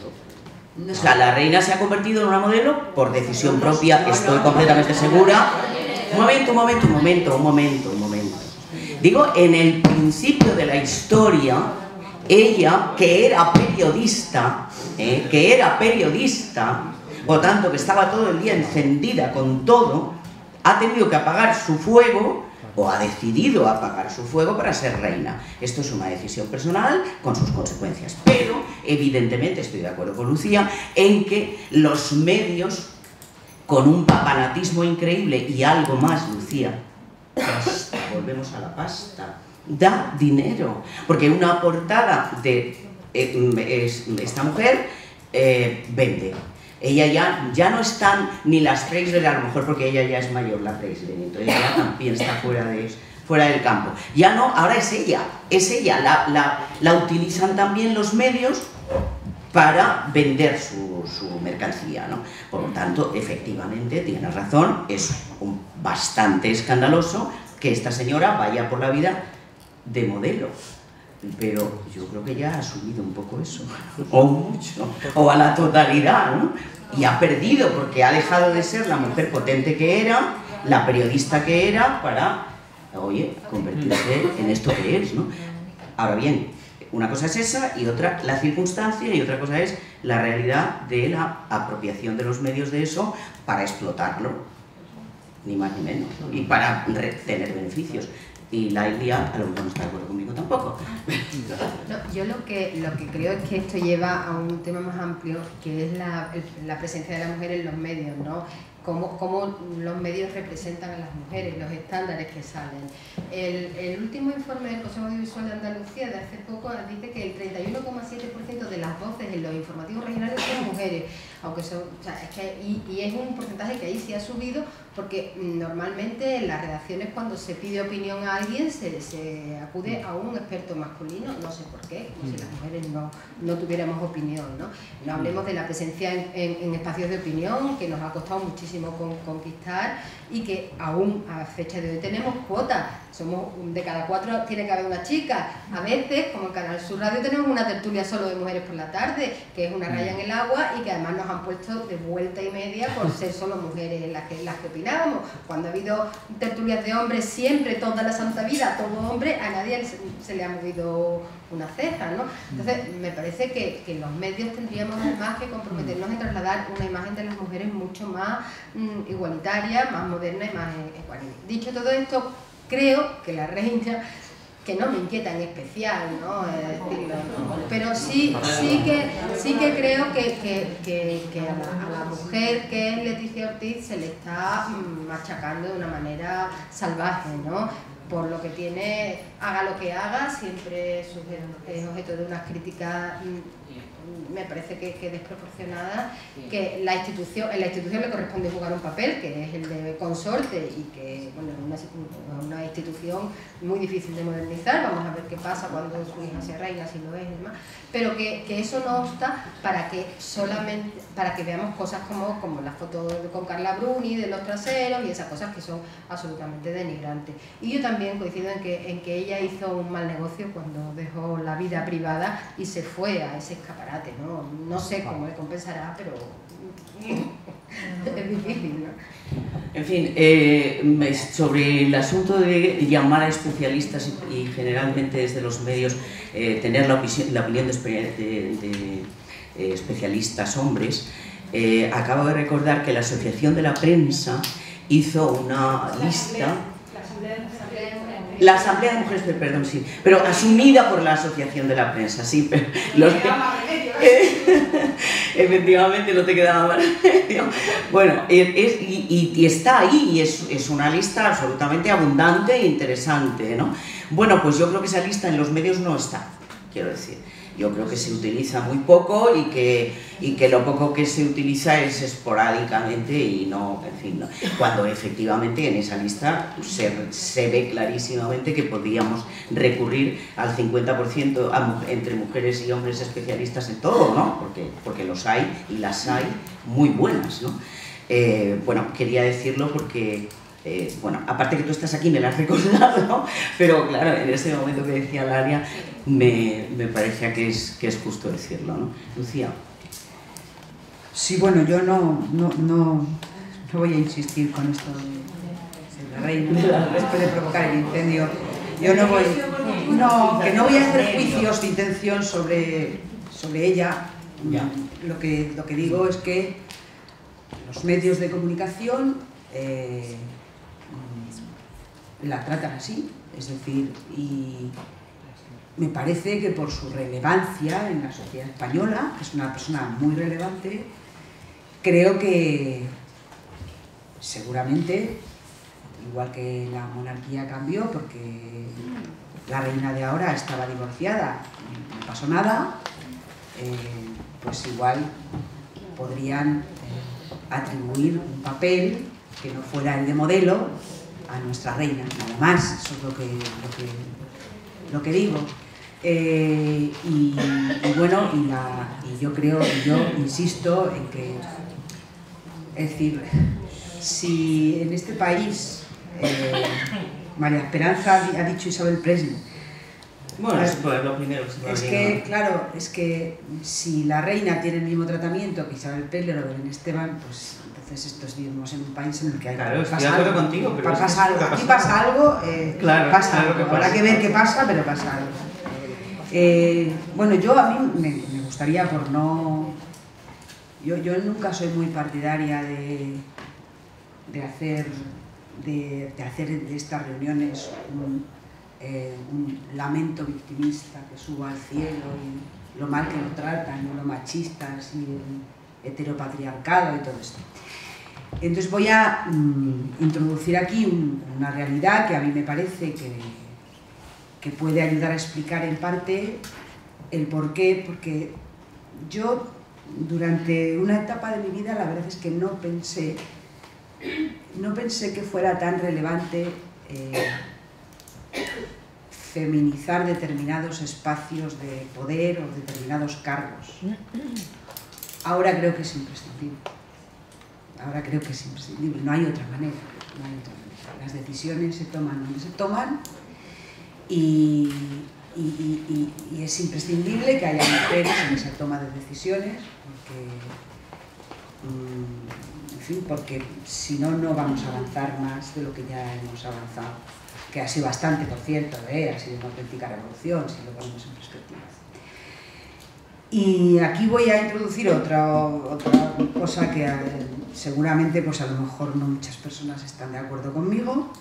O sea, la reina se ha convertido en una modelo por decisión propia, estoy completamente segura. Un momento, un momento, un momento, un momento, un momento. Digo, en el principio de la historia, ella, que era periodista, eh, que era periodista, por tanto que estaba todo el día encendida con todo, ha tenido que apagar su fuego, o ha decidido apagar su fuego para ser reina. Esto es una decisión personal con sus consecuencias. Pero, evidentemente, estoy de acuerdo con Lucía en que los medios, con un papanatismo increíble y algo más, Lucía, pasta, volvemos a la pasta, da dinero, porque una portada de eh, esta mujer eh, vende. Ella ya, ya no están ni las Presley, a lo mejor porque ella ya es mayor, la Presley, entonces ella también está fuera, de, fuera del campo. Ya no, ahora es ella, es ella, la, la, la utilizan también los medios para vender su, su mercancía, ¿no? Por lo tanto, efectivamente, tienes razón, es un, bastante escandaloso que esta señora vaya por la vida de modelo. pero yo creo que ya ha asumido un poco eso, o mucho, o a la totalidad, ¿no? Y ha perdido, porque ha dejado de ser la mujer potente que era, la periodista que era, para, oye, convertirse en esto que es, ¿no? Ahora bien, una cosa es esa y otra la circunstancia y otra cosa es la realidad de la apropiación de los medios de eso para explotarlo, ni más ni menos, ¿no? Y para tener beneficios. Y la Ilia a lo mejor no está de acuerdo conmigo tampoco. No, yo lo que, lo que creo es que esto lleva a un tema más amplio, que es la, la presencia de la mujer en los medios, ¿no? Cómo, cómo los medios representan a las mujeres, los estándares que salen. El, el último informe del Consejo Audiovisual de Andalucía de hace poco dice que el treinta y uno coma siete por ciento de las voces en los informativos regionales son mujeres, aunque son, o sea, es que, y, y es un porcentaje que ahí sí ha subido, porque normalmente en las redacciones cuando se pide opinión a alguien se, se acude a un experto masculino, no sé por qué, como si las mujeres no, no tuviéramos opinión, ¿no? No hablemos de la presencia en, en, en espacios de opinión, que nos ha costado muchísimo con, conquistar y que aún a fecha de hoy tenemos cuotas. Somos de cada cuatro tiene que haber una chica. A veces, como en Canal Sur Radio, tenemos una tertulia solo de mujeres por la tarde, que es una raya en el agua y que además nos han puesto de vuelta y media por ser solo mujeres las que, las que opinábamos. Cuando ha habido tertulias de hombres, siempre, toda la santa vida, todo hombre, a nadie se, se le ha movido una ceja, ¿no? Entonces, me parece que, que los medios tendríamos además que comprometernos en trasladar una imagen de las mujeres mucho más mm, igualitaria, más moderna y más ecuánime. Dicho todo esto, creo que la reina, que no me inquieta en especial, ¿no? Eh, decirlo, ¿no? Pero sí, sí, que, sí que creo que, que, que, que a, la, a la mujer que es Leticia Ortiz se le está mm, machacando de una manera salvaje, ¿no? Por lo que tiene, haga lo que haga, siempre es objeto de unas críticas, me parece que, que desproporcionadas, que la institución, en la institución le corresponde jugar un papel, que es el de consorte, y que, bueno, es una, una institución muy difícil de modernizar, vamos a ver qué pasa cuando su hija sea reina, si lo es y demás, pero que, que eso no obsta para que solamente, para que veamos cosas como, como la foto con Carla Bruni de los traseros y esas cosas que son absolutamente denigrantes. Y yo también coincido en que, en que ella hizo un mal negocio cuando dejó la vida privada y se fue a ese escaparate, ¿no? No sé cómo le compensará, pero es difícil, ¿no? En fin, eh, sobre el asunto de llamar a especialistas y, y generalmente desde los medios eh, tener la, opinión, la opinión de, de, de eh, especialistas hombres, eh, acabo de recordar que la Asociación de la Prensa hizo una lista... La Asamblea de Mujeres, perdón, sí, pero asumida por la Asociación de la Prensa, sí, pero los que, eh, efectivamente no te quedaba más remedio. Bueno, es, y, y está ahí, y es, es una lista absolutamente abundante e interesante, ¿no? Bueno, pues yo creo que esa lista en los medios no está, quiero decir. Yo creo que se utiliza muy poco y que, y que lo poco que se utiliza es esporádicamente y no, en fin, no. Cuando efectivamente en esa lista se, se ve clarísimamente que podríamos recurrir al cincuenta por ciento a, entre mujeres y hombres especialistas en todo, ¿no? Porque, porque los hay y las hay muy buenas, ¿no? Eh, bueno, quería decirlo porque... Eh, bueno, aparte que tú estás aquí me lo has recordado, ¿no? Pero claro, en ese momento que decía Laria me, me parecía que es, que es justo decirlo, ¿no? Lucía. Sí, bueno, yo no, no, no, no voy a insistir con esto de, de la reina, después de provocar el incendio. Yo no voy, no, que no voy a hacer juicios de intención sobre, sobre ella. Ya. Lo que, lo que digo es que los medios de comunicación eh, la tratan así, es decir, y me parece que por su relevancia en la sociedad española, que es una persona muy relevante, creo que seguramente, igual que la monarquía cambió, porque la reina de ahora estaba divorciada, no pasó nada, eh, pues igual podrían eh, atribuir un papel que no fuera el de modelo a nuestra reina, nada más, eso es lo que, lo que, lo que digo. Eh, y, y bueno, y, la, y yo creo, y yo insisto en que, es decir, si en este país, eh, María Esperanza ha dicho Isabel Presley, Bueno, es pues, lo primero que se Es que, claro, es que si la reina tiene el mismo tratamiento que Isabel Peller o Belén Esteban, pues entonces estos vivimos en un país en el que hay claro, pasa estoy de acuerdo algo. contigo, pero pasa es que algo. Aquí pasa algo, eh, claro, pasa claro algo. que pasa. Habrá que ver qué pasa, pero pasa algo. Eh, bueno, yo a mí me, me gustaría, por no... Yo, yo nunca soy muy partidaria de, de, hacer, de, de hacer de estas reuniones un, eh, un lamento victimista que suba al cielo y lo mal que lo tratan, y lo machistas y el heteropatriarcado y todo esto. Entonces voy a mm, introducir aquí un, una realidad que a mí me parece que, que puede ayudar a explicar en parte el porqué, porque yo durante una etapa de mi vida la verdad es que no pensé, no pensé que fuera tan relevante eh, feminizar determinados espacios de poder o determinados cargos. Ahora creo que es imprescindible. Ahora creo que es imprescindible. No hay otra manera. No hay otra manera. Las decisiones se toman donde se toman y, y, y, y, y es imprescindible que haya mujeres en esa toma de decisiones porque, mmm, en fin, porque si no, no vamos a avanzar más de lo que ya hemos avanzado. Que ha sido bastante, por cierto, ¿eh? Ha sido una auténtica revolución, si lo ponemos en perspectiva. Y aquí voy a introducir otra, otra cosa que seguramente pues a lo mejor no muchas personas están de acuerdo conmigo,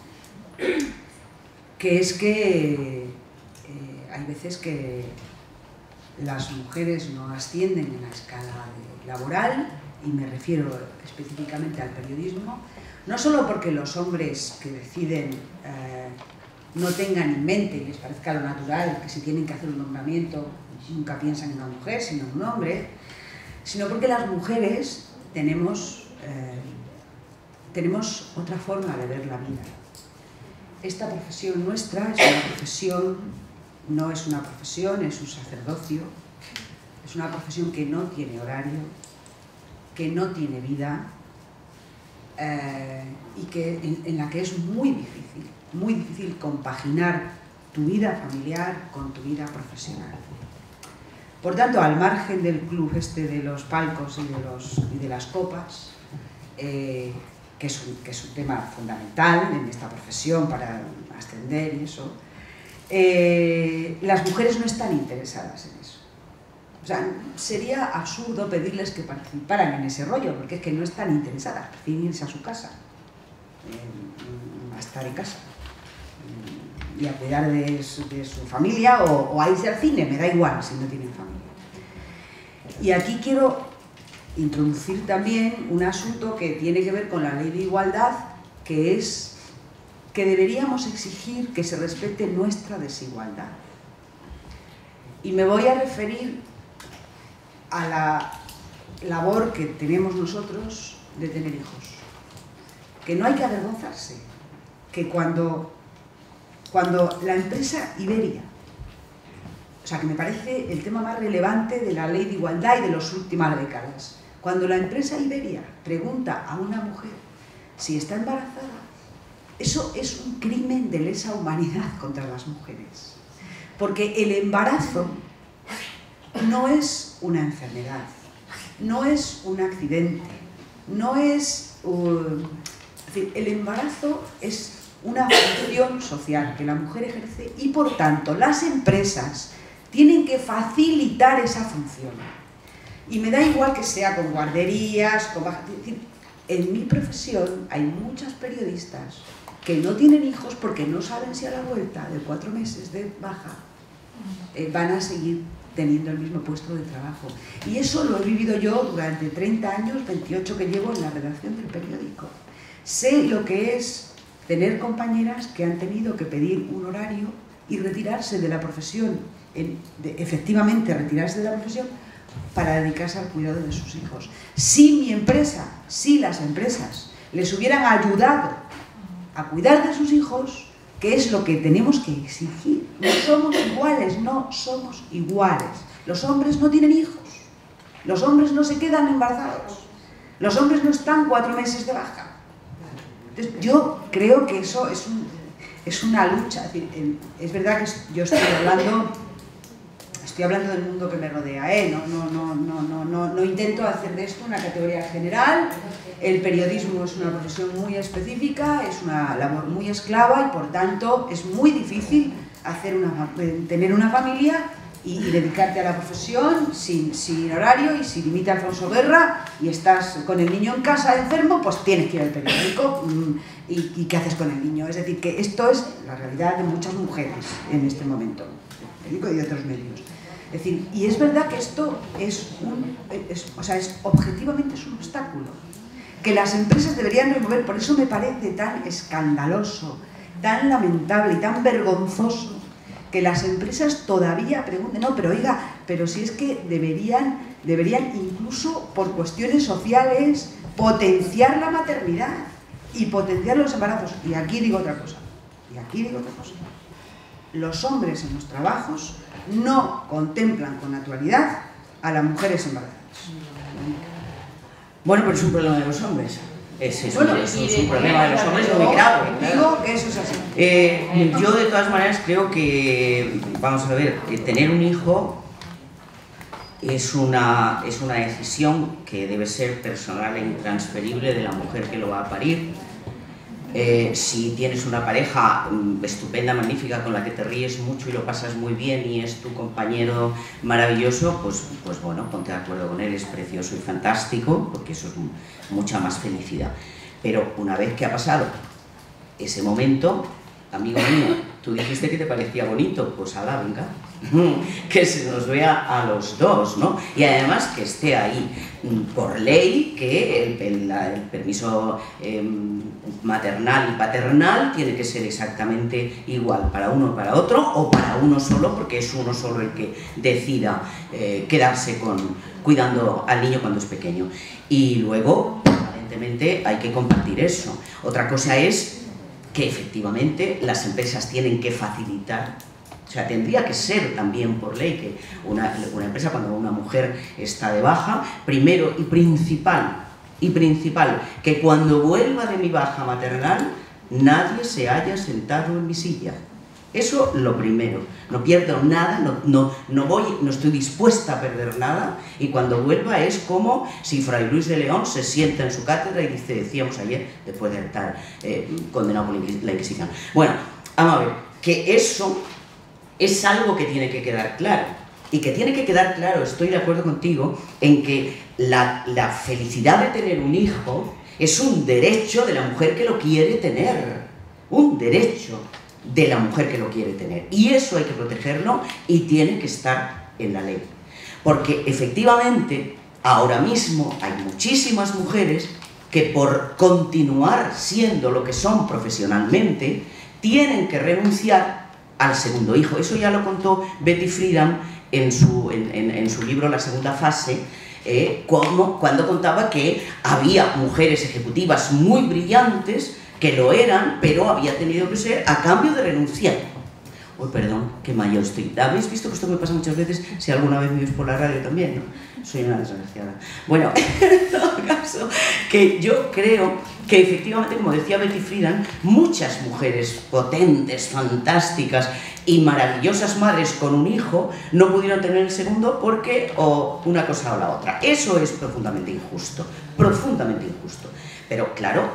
que es que eh, hay veces que las mujeres no ascienden en la escala laboral, y me refiero específicamente al periodismo, no solo porque los hombres que deciden eh, no tengan en mente y les parezca lo natural que si tienen que hacer un nombramiento nunca piensan en una mujer, sino en un hombre, sino porque las mujeres tenemos, eh, tenemos otra forma de ver la vida. Esta profesión nuestra es una profesión, no es una profesión, es un sacerdocio, es una profesión que no tiene horario, que no tiene vida, eh, y que, en, en la que es muy difícil, muy difícil compaginar tu vida familiar con tu vida profesional. Por tanto, al margen del club este de los palcos y de, los, y de las copas, eh, que, es un, que es un tema fundamental en esta profesión para ascender y eso, eh, las mujeres no están interesadas en eso. O sea, sería absurdo pedirles que participaran en ese rollo, porque es que no están interesadas, prefieren irse a su casa, eh, a estar en casa y a cuidar de su, de su familia o, o a irse al cine, me da igual si no tienen familia. Y aquí quiero introducir también un asunto que tiene que ver con la ley de igualdad, que es que deberíamos exigir que se respete nuestra desigualdad. Y me voy a referir a la labor que tenemos nosotros de tener hijos. Que no hay que avergonzarse, que cuando, cuando la empresa Iberia, o sea, que me parece el tema más relevante de la ley de igualdad y de las últimas décadas, cuando la empresa Iberia pregunta a una mujer si está embarazada, eso es un crimen de lesa humanidad contra las mujeres. Porque el embarazo no es una enfermedad, no es un accidente, no es... Uh, es decir, el embarazo es una función social que la mujer ejerce y, por tanto, las empresas tienen que facilitar esa función. Y me da igual que sea con guarderías, con... Es decir, en mi profesión hay muchas periodistas que no tienen hijos porque no saben si a la vuelta de cuatro meses de baja eh, van a seguir teniendo el mismo puesto de trabajo. Y eso lo he vivido yo durante treinta años, veintiocho que llevo en la redacción del periódico. Sé lo que es tener compañeras que han tenido que pedir un horario y retirarse de la profesión, en, de, efectivamente retirarse de la profesión para dedicarse al cuidado de sus hijos. Si mi empresa, si las empresas les hubieran ayudado a cuidar de sus hijos, que es lo que tenemos que exigir. No somos iguales, no somos iguales. Los hombres no tienen hijos, los hombres no se quedan embarazados, los hombres no están cuatro meses de baja. Entonces, yo creo que eso es un, es una lucha, es, decir, es verdad que yo estoy hablando, estoy hablando del mundo que me rodea, ¿eh? no, no, no, no, no, no, no intento hacer de esto una categoría general. El periodismo es una profesión muy específica, es una labor muy esclava y por tanto es muy difícil hacer una, tener una familia y, y dedicarte a la profesión sin, sin horario, y si limita Alfonso Guerra y estás con el niño en casa enfermo, pues tienes que ir al periódico. ¿Y, y qué haces con el niño? Es decir, que esto es la realidad de muchas mujeres en este momento, el periódico y de otros medios. Es decir, y es verdad que esto es un, es, o sea, es, objetivamente es un obstáculo que las empresas deberían remover. Por eso me parece tan escandaloso, tan lamentable y tan vergonzoso que las empresas todavía pregunten, no, pero oiga, pero si es que deberían, deberían incluso por cuestiones sociales potenciar la maternidad y potenciar los embarazos. Y aquí digo otra cosa, y aquí digo otra cosa. Los hombres en los trabajos no contemplan con naturalidad a las mujeres embarazadas. Bueno, pero es un problema de los hombres. Ese es, bueno, un, eso es un problema de los hombres muy grave. Digo que eso es así. Eh, yo de todas maneras creo que, vamos a ver, eh, tener un hijo es una, es una decisión que debe ser personal e intransferible de la mujer que lo va a parir. Eh, si tienes una pareja estupenda, magnífica, con la que te ríes mucho y lo pasas muy bien y es tu compañero maravilloso, pues, pues bueno, ponte de acuerdo con él, es precioso y fantástico, porque eso es mucha más felicidad. Pero una vez que ha pasado ese momento, amigo mío, tú dijiste que te parecía bonito, pues ala, venga, que se nos vea a los dos, ¿no? Y además que esté ahí, por ley, que el, el, el permiso eh, maternal y paternal tiene que ser exactamente igual para uno y para otro, o para uno solo, porque es uno solo el que decida eh, quedarse con, cuidando al niño cuando es pequeño. Y luego, evidentemente, hay que compartir eso. Otra cosa es que efectivamente las empresas tienen que facilitar. O sea, tendría que ser también por ley que una, una empresa, cuando una mujer está de baja, primero y principal, y principal, que cuando vuelva de mi baja maternal, nadie se haya sentado en mi silla. Eso lo primero. No pierdo nada, no, no, no, voy, no estoy dispuesta a perder nada, y cuando vuelva es como si Fray Luis de León se sienta en su cátedra y dice, decíamos ayer, después de estar eh, condenado por la Inquisición. Bueno, vamos a ver, que eso es algo que tiene que quedar claro, y que tiene que quedar claro, estoy de acuerdo contigo, en que la, la felicidad de tener un hijo es un derecho de la mujer que lo quiere tener, un derecho de la mujer que lo quiere tener, y eso hay que protegerlo y tiene que estar en la ley, porque efectivamente ahora mismo hay muchísimas mujeres que por continuar siendo lo que son profesionalmente tienen que renunciar al segundo hijo. Eso ya lo contó Betty Friedan en su, en, en, en su libro La segunda fase, eh, como, cuando contaba que había mujeres ejecutivas muy brillantes que lo eran, pero había tenido que ser a cambio de renunciar. Uy, perdón, qué mayor estoy. ¿Habéis visto que esto me pasa muchas veces? Si alguna vez me oís por la radio también, ¿no? Soy una desgraciada. Bueno, en todo caso, que yo creo que efectivamente, como decía Betty Friedan, muchas mujeres potentes, fantásticas y maravillosas madres con un hijo no pudieron tener el segundo porque o una cosa o la otra. Eso es profundamente injusto, profundamente injusto. Pero claro,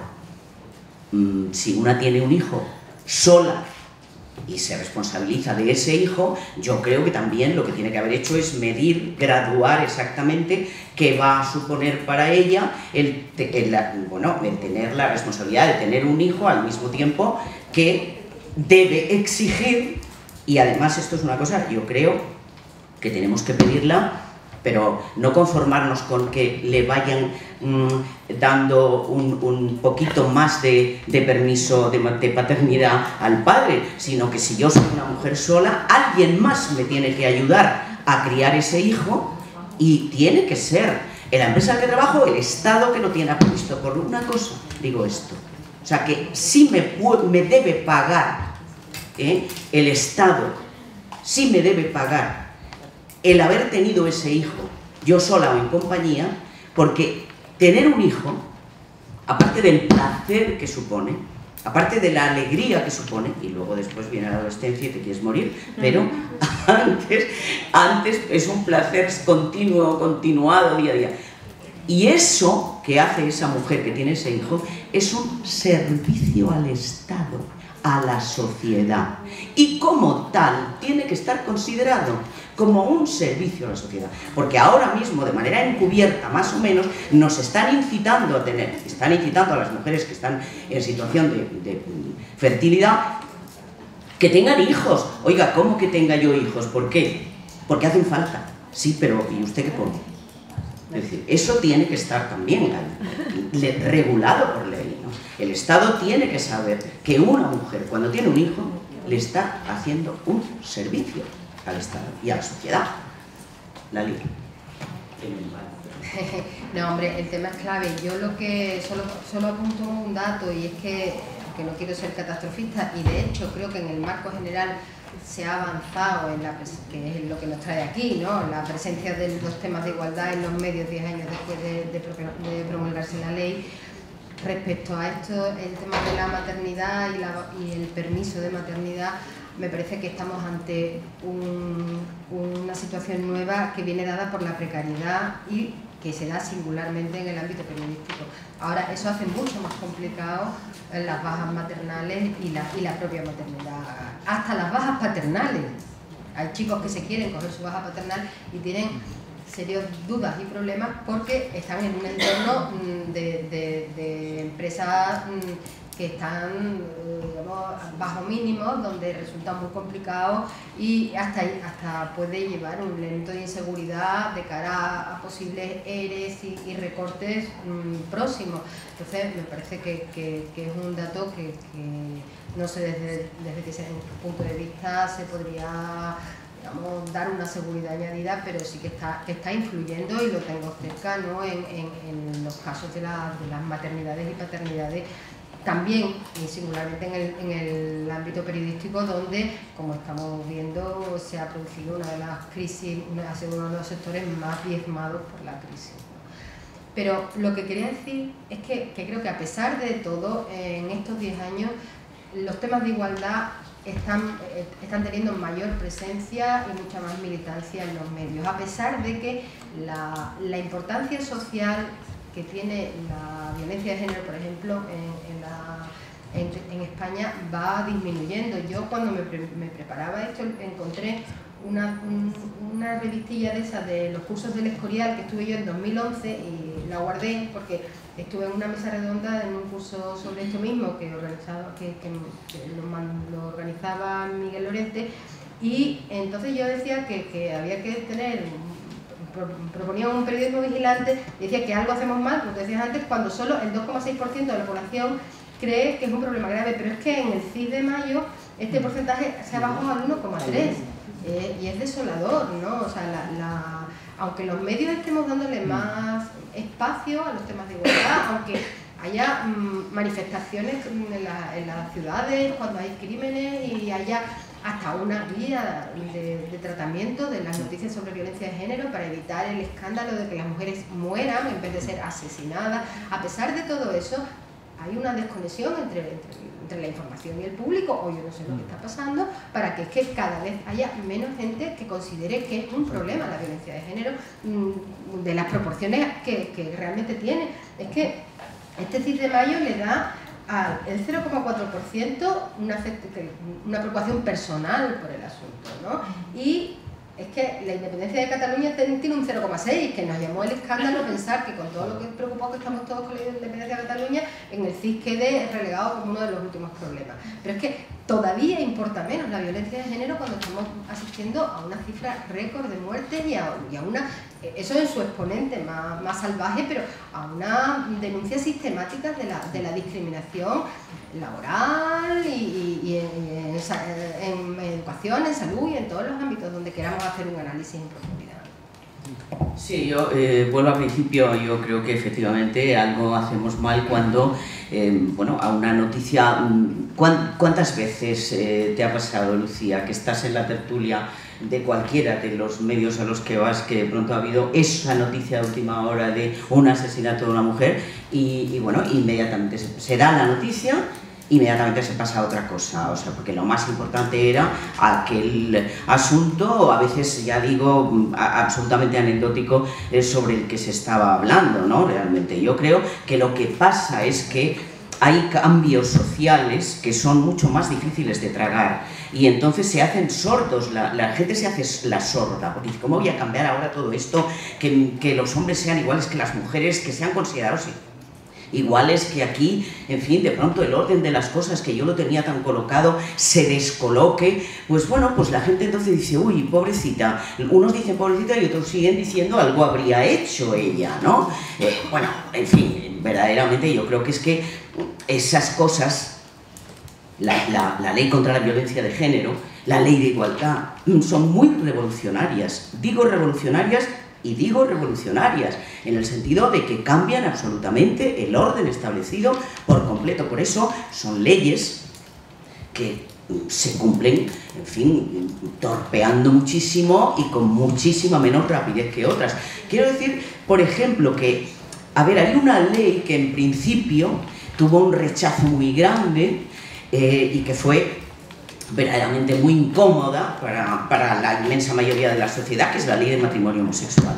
mmm, si una tiene un hijo sola y se responsabiliza de ese hijo, yo creo que también lo que tiene que haber hecho es medir, graduar exactamente qué va a suponer para ella el, el, bueno, el tener la responsabilidad de tener un hijo al mismo tiempo que debe exigir. Y además esto es una cosa, yo creo que tenemos que pedirla, pero no conformarnos con que le vayan mmm, dando un, un poquito más de, de permiso de, de paternidad al padre, sino que si yo soy una mujer sola, alguien más me tiene que ayudar a criar ese hijo, y tiene que ser en la empresa en la que trabajo el Estado que lo tiene previsto. Por una cosa digo esto, o sea que sí me, me debe pagar ¿eh? el Estado, sí me debe pagar el haber tenido ese hijo, yo sola o en compañía, porque tener un hijo, aparte del placer que supone, aparte de la alegría que supone, y luego después viene la adolescencia y te quieres morir, pero antes, antes es un placer continuo, continuado, día a día. Y eso que hace esa mujer que tiene ese hijo es un servicio al Estado, a la sociedad. Y como tal, tiene que estar considerado como un servicio a la sociedad. Porque ahora mismo, de manera encubierta, más o menos, nos están incitando a tener, están incitando a las mujeres que están en situación de, de fertilidad, que tengan hijos. Oiga, ¿cómo que tenga yo hijos? ¿Por qué? Porque hacen falta. Sí, pero ¿y usted qué pone? Es decir, eso tiene que estar también ahí, regulado por ley, ¿no? El Estado tiene que saber que una mujer, cuando tiene un hijo, le está haciendo un servicio al Estado y a la sociedad. Lali. No, hombre, el tema es clave. Yo lo que solo, solo apunto un dato, y es que, que no quiero ser catastrofista, y de hecho creo que en el marco general se ha avanzado, en la, que es lo que nos trae aquí, ¿no? La presencia de los temas de igualdad en los medios diez años después de, de, de promulgarse la ley. Respecto a esto, el tema de la maternidad y, la, y el permiso de maternidad, me parece que estamos ante un, una situación nueva que viene dada por la precariedad y que se da singularmente en el ámbito periodístico. Ahora, eso hace mucho más complicado las bajas maternales y la, y la propia maternidad. Hasta las bajas paternales. Hay chicos que se quieren coger su baja paternal y tienen serias dudas y problemas porque están en un entorno de, de, de empresas que están, digamos, bajo mínimos, donde resulta muy complicado y hasta, hasta puede llevar un elemento de inseguridad de cara a posibles eres y, y recortes mmm, próximos. Entonces me parece que, que, que es un dato que, que no sé desde, desde ese punto de vista se podría, digamos, dar una seguridad añadida, pero sí que está, que está influyendo y lo tengo cerca, ¿no? en, en, en los casos de, la, de las maternidades y paternidades. También, y singularmente en el, en el ámbito periodístico, donde, como estamos viendo, se ha producido una de las crisis, ha sido uno de los sectores más diezmados por la crisis. Pero lo que quería decir es que, que creo que a pesar de todo, en estos diez años, los temas de igualdad están, están teniendo mayor presencia y mucha más militancia en los medios, a pesar de que la, la importancia social que tiene la violencia de género, por ejemplo, en, en, la, en, en España va disminuyendo. Yo cuando me, pre, me preparaba esto encontré una, un, una revistilla de esas de los cursos del Escorial que estuve yo en dos mil once y la guardé porque estuve en una mesa redonda en un curso sobre esto mismo que, organizaba, que, que, que lo, lo organizaba Miguel Lorente, y entonces yo decía que, que había que tener proponía un periodismo vigilante y decía que algo hacemos mal, como te decías antes, cuando solo el dos coma seis por ciento de la población cree que es un problema grave, pero es que en el C I S de mayo este porcentaje se ha bajado al uno coma tres eh, y es desolador, ¿no? O sea, la, la, aunque los medios estemos dándole más espacio a los temas de igualdad, aunque haya mmm, manifestaciones en, la, en las ciudades cuando hay crímenes y haya hasta una guía de, de tratamiento de las noticias sobre violencia de género para evitar el escándalo de que las mujeres mueran en vez de ser asesinadas. A pesar de todo eso, hay una desconexión entre, entre, entre la información y el público, o yo no sé lo que está pasando, para que, es que cada vez haya menos gente que considere que es un problema la violencia de género de las proporciones que, que realmente tiene. Es que este C I S de mayo le da al cero coma cuatro por ciento una, una preocupación personal por el asunto, ¿no? Y es que la independencia de Cataluña tiene un cero coma seis, que nos llamó el escándalo pensar que con todo lo que preocupados que estamos todos con la independencia de Cataluña, en el C I S quede relegado como uno de los últimos problemas. Pero es que todavía importa menos la violencia de género cuando estamos asistiendo a una cifra récord de muertes y a, y a una, eso en su exponente más, más salvaje, pero a una denuncia sistemática de la, de la discriminación laboral y, y, y en, en, en educación, en salud y en todos los ámbitos donde queramos hacer un análisis en profundidad. Sí, yo eh, vuelvo al principio, yo creo que efectivamente algo hacemos mal cuando, eh, bueno, a una noticia, ¿cuántas veces eh, te ha pasado, Lucía, que estás en la tertulia de cualquiera de los medios a los que vas, que de pronto ha habido esa noticia de última hora de un asesinato de una mujer y, y bueno, inmediatamente se da la noticia inmediatamente se pasa a otra cosa, o sea, porque lo más importante era aquel asunto, a veces ya digo, absolutamente anecdótico, sobre el que se estaba hablando, ¿no? Realmente yo creo que lo que pasa es que hay cambios sociales que son mucho más difíciles de tragar y entonces se hacen sordos, la, la gente se hace la sorda, porque ¿cómo voy a cambiar ahora todo esto? Que, que los hombres sean iguales que las mujeres, que sean considerados iguales, que aquí, en fin, de pronto el orden de las cosas que yo lo tenía tan colocado se descoloque, pues bueno, pues la gente entonces dice, uy, pobrecita, unos dicen pobrecita y otros siguen diciendo algo habría hecho ella, ¿no? Eh, bueno, en fin, verdaderamente yo creo que es que esas cosas, la, la, la ley contra la violencia de género, la ley de igualdad, son muy revolucionarias, digo revolucionarias y digo revolucionarias, en el sentido de que cambian absolutamente el orden establecido por completo. Por eso son leyes que se cumplen, en fin, torpeando muchísimo y con muchísima menos rapidez que otras. Quiero decir, por ejemplo, que, a ver, hay una ley que en principio tuvo un rechazo muy grande eh, y que fue verdaderamente muy incómoda para, para la inmensa mayoría de la sociedad, que es la ley de matrimonio homosexual.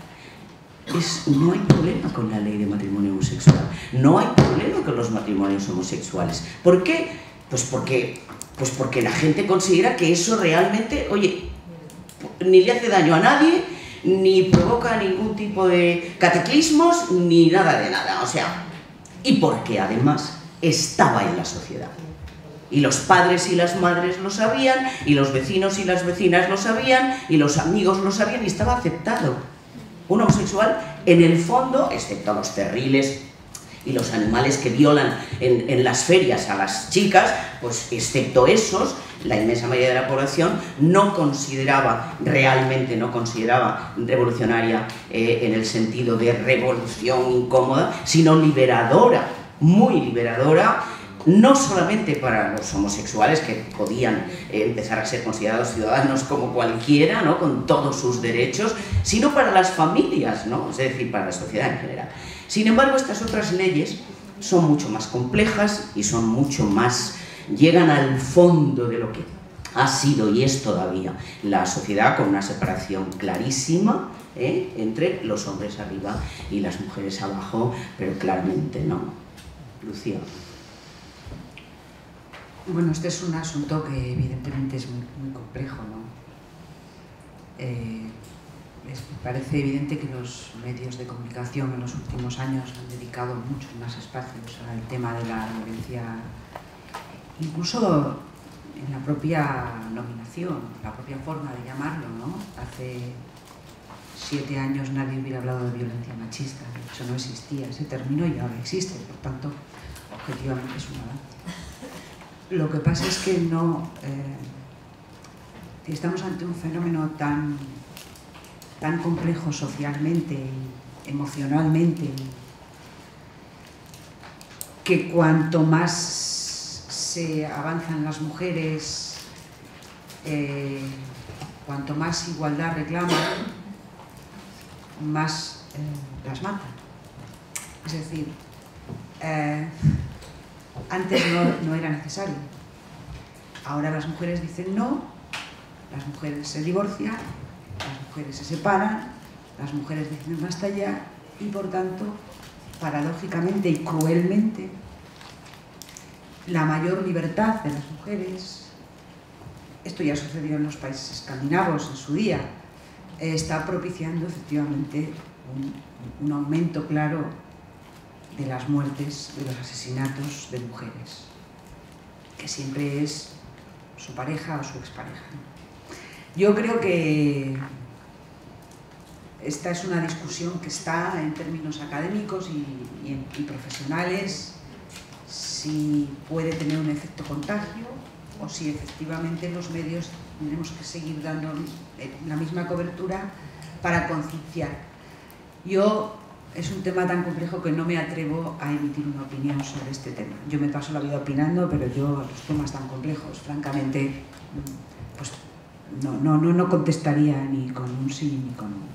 Es, no hay problema con la ley de matrimonio homosexual, no hay problema con los matrimonios homosexuales. ¿Por qué? Pues porque, pues porque la gente considera que eso realmente, oye, ni le hace daño a nadie, ni provoca ningún tipo de cataclismos, ni nada de nada, o sea, y porque además estaba en la sociedad. Y los padres y las madres lo sabían, y los vecinos y las vecinas lo sabían, y los amigos lo sabían, y estaba aceptado. Un homosexual, en el fondo, excepto los cerriles y los animales que violan en, en las ferias a las chicas, pues excepto esos, la inmensa mayoría de la población no consideraba, realmente no consideraba revolucionaria eh, en el sentido de revolución incómoda, sino liberadora, muy liberadora, no solamente para los homosexuales, que podían eh, empezar a ser considerados ciudadanos como cualquiera, ¿no?, con todos sus derechos, sino para las familias, ¿no?, es decir, para la sociedad en general. Sin embargo, estas otras leyes son mucho más complejas y son mucho más, llegan al fondo de lo que ha sido y es todavía la sociedad, con una separación clarísima ¿eh? entre los hombres arriba y las mujeres abajo, pero claramente no. Lucía. Bueno, este es un asunto que evidentemente es muy, muy complejo, ¿no? Eh, es, parece evidente que los medios de comunicación en los últimos años han dedicado muchos más espacios al tema de la violencia, incluso en la propia nominación, la propia forma de llamarlo, ¿no? Hace siete años nadie hubiera hablado de violencia machista, de hecho no existía ese término y ahora existe, por tanto, objetivamente es un avance. Lo que pasa es que no, eh, estamos ante un fenómeno tan, tan complejo socialmente y emocionalmente, que cuanto más se avanzan las mujeres, eh, cuanto más igualdad reclaman, más eh, las matan. Es decir, eh, antes no, no era necesario. Ahora las mujeres dicen no, las mujeres se divorcian, las mujeres se separan, las mujeres dicen basta ya, y por tanto, paradójicamente y cruelmente, la mayor libertad de las mujeres, esto ya sucedió en los países escandinavos en su día, está propiciando efectivamente un, un aumento claro de las muertes, de los asesinatos de mujeres, que siempre es su pareja o su expareja. Yo creo que esta es una discusión que está en términos académicos y, y, y profesionales, si puede tener un efecto contagio o si efectivamente los medios tenemos que seguir dando la misma cobertura para concienciar. Yo Es un tema tan complejo que no me atrevo a emitir una opinión sobre este tema. Yo me paso la vida opinando, pero yo a los temas tan complejos, francamente, pues no, no, no, no contestaría ni con un sí ni con un...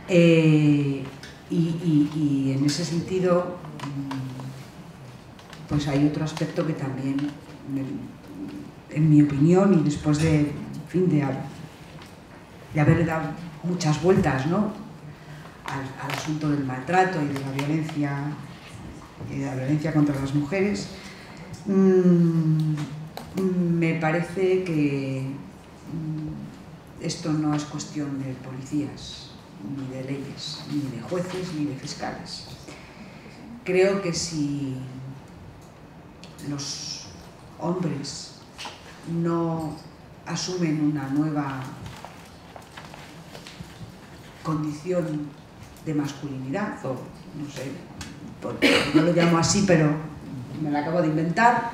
Eh, y, y, y en ese sentido, pues hay otro aspecto que también, en mi opinión, y después de, en fin, de, de haber dado muchas vueltas, ¿no?, al, al asunto del maltrato y de la violencia, y de la violencia contra las mujeres, mmm, me parece que mmm, esto no es cuestión de policías, ni de leyes, ni de jueces, ni de fiscales. Creo que si los hombres no asumen una nueva condición de masculinidad, o no sé, no lo llamo así, pero me la acabo de inventar,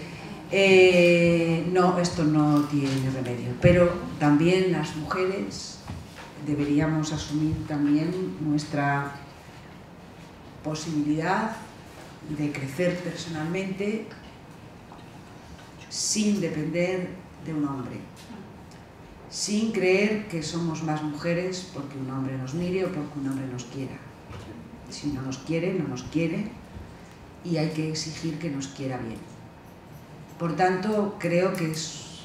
eh, no, esto no tiene remedio. Pero también las mujeres deberíamos asumir también nuestra posibilidad de crecer personalmente sin depender de un hombre, sin creer que somos más mujeres porque un hombre nos mire o porque un hombre nos quiera. Si no nos quiere, no nos quiere, y hay que exigir que nos quiera bien. Por tanto, creo que es,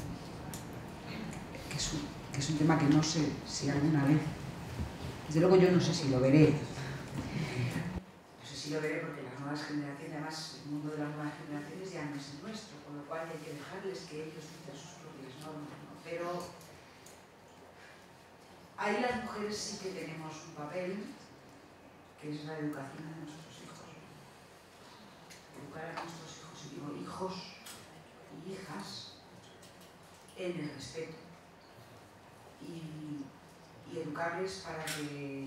que es, un, que es un tema que no sé si alguna vez, desde luego yo no sé si lo veré, no sé si lo veré porque las nuevas generaciones, además el mundo de las nuevas generaciones ya no es el nuestro, con lo cual hay que dejarles que ellos dicten sus propias normas, ¿no? Pero ahí las mujeres sí que tenemos un papel, que es la educación de nuestros hijos. Educar a nuestros hijos, y digo hijos y hijas, en el respeto. Y, y educarles para que,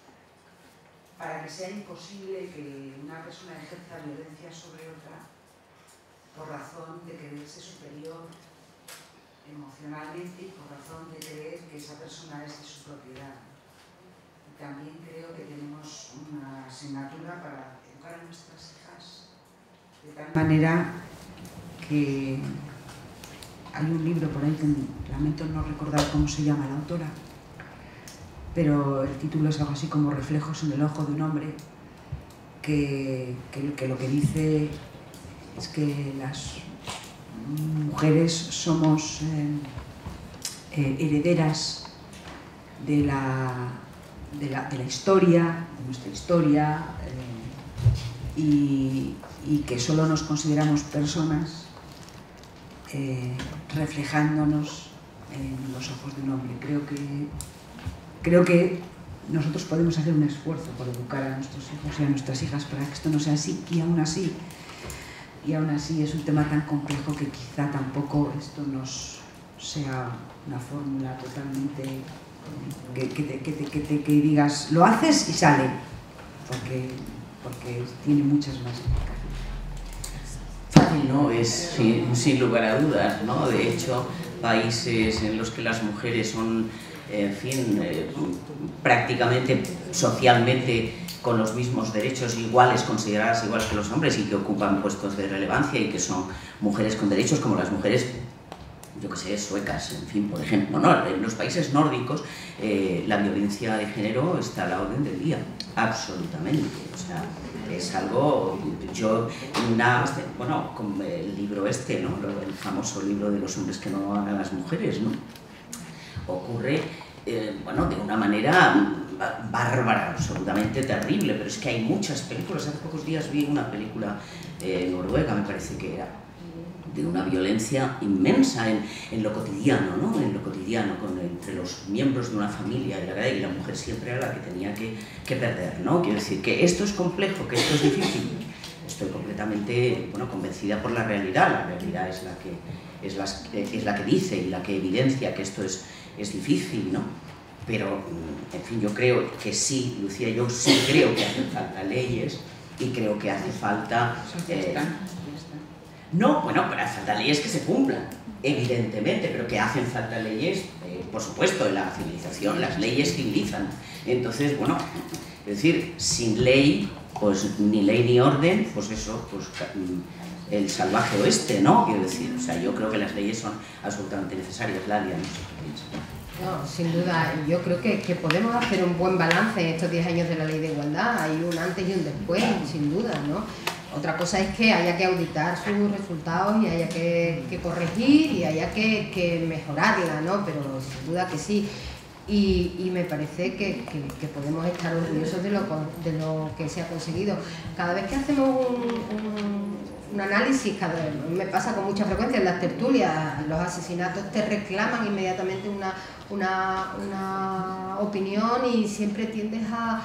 para que sea imposible que una persona ejerza violencia sobre otra por razón de creerse superior emocionalmente y por razón de creer que esa persona es de su propiedad. También creo que tenemos una asignatura para educar a nuestras hijas de tal manera que hay un libro por ahí que lamento no recordar cómo se llama la autora, pero el título es algo así como Reflejos en el ojo de un hombre, que, que, que lo que dice es que las mujeres somos eh, eh, herederas de la De la, de la historia, de nuestra historia, eh, y, y que solo nos consideramos personas eh, reflejándonos en los ojos de un hombre. Creo que, creo que nosotros podemos hacer un esfuerzo por educar a nuestros hijos y a nuestras hijas para que esto no sea así, y aún así, y aún así es un tema tan complejo que quizá tampoco esto nos sea una fórmula totalmente... Que, que, te, que, te, que, te, que digas, lo haces y sale, porque, porque tiene muchas más implicaciones. Fácil no es, sin, sin lugar a dudas, ¿no? De hecho, países en los que las mujeres son, en fin, eh, prácticamente socialmente con los mismos derechos, iguales, consideradas iguales que los hombres, y que ocupan puestos de relevancia y que son mujeres con derechos como las mujeres, yo que sé, suecas, en fin, por ejemplo, ¿no? En los países nórdicos eh, la violencia de género está a la orden del día, absolutamente, o sea, es algo, yo, una, bueno, con el libro este, ¿no? El famoso libro de los hombres que no aman a las mujeres, ¿no? Ocurre, eh, bueno, de una manera bárbara, absolutamente terrible, pero es que hay muchas películas. Hace pocos días vi una película eh, noruega, me parece que era, de una violencia inmensa en, en lo cotidiano, ¿no? En lo cotidiano, con, entre los miembros de una familia, y la, y la mujer siempre era la que tenía que, que perder, ¿no? Quiero decir que esto es complejo, que esto es difícil. Estoy completamente, bueno, convencida por la realidad. La realidad es la que, es la, es la que dice y la que evidencia que esto es, es difícil, ¿no? Pero, en fin, yo creo que sí, Lucía, yo sí creo que hacen falta leyes y creo que hace falta... Eh, No, bueno, pero hacen falta leyes que se cumplan, evidentemente, pero que hacen falta leyes, eh, por supuesto, en la civilización, las leyes civilizan. Entonces, bueno, es decir, sin ley, pues ni ley ni orden, pues eso, pues el salvaje oeste, ¿no? Quiero decir, o sea, yo creo que las leyes son absolutamente necesarias. Ladia, no sé qué piensa. No, sin duda, yo creo que, que podemos hacer un buen balance en estos diez años de la Ley de Igualdad. Hay un antes y un después, sin duda, ¿no? Otra cosa es que haya que auditar sus resultados y haya que, que corregir y haya que, que mejorarla, ¿no? Pero sin duda que sí. Y, y me parece que, que, que podemos estar orgullosos de lo, de lo que se ha conseguido. Cada vez que hacemos un, un, un análisis, cada vez, me pasa con mucha frecuencia en las tertulias, los asesinatos te reclaman inmediatamente una, una, una opinión y siempre tiendes a,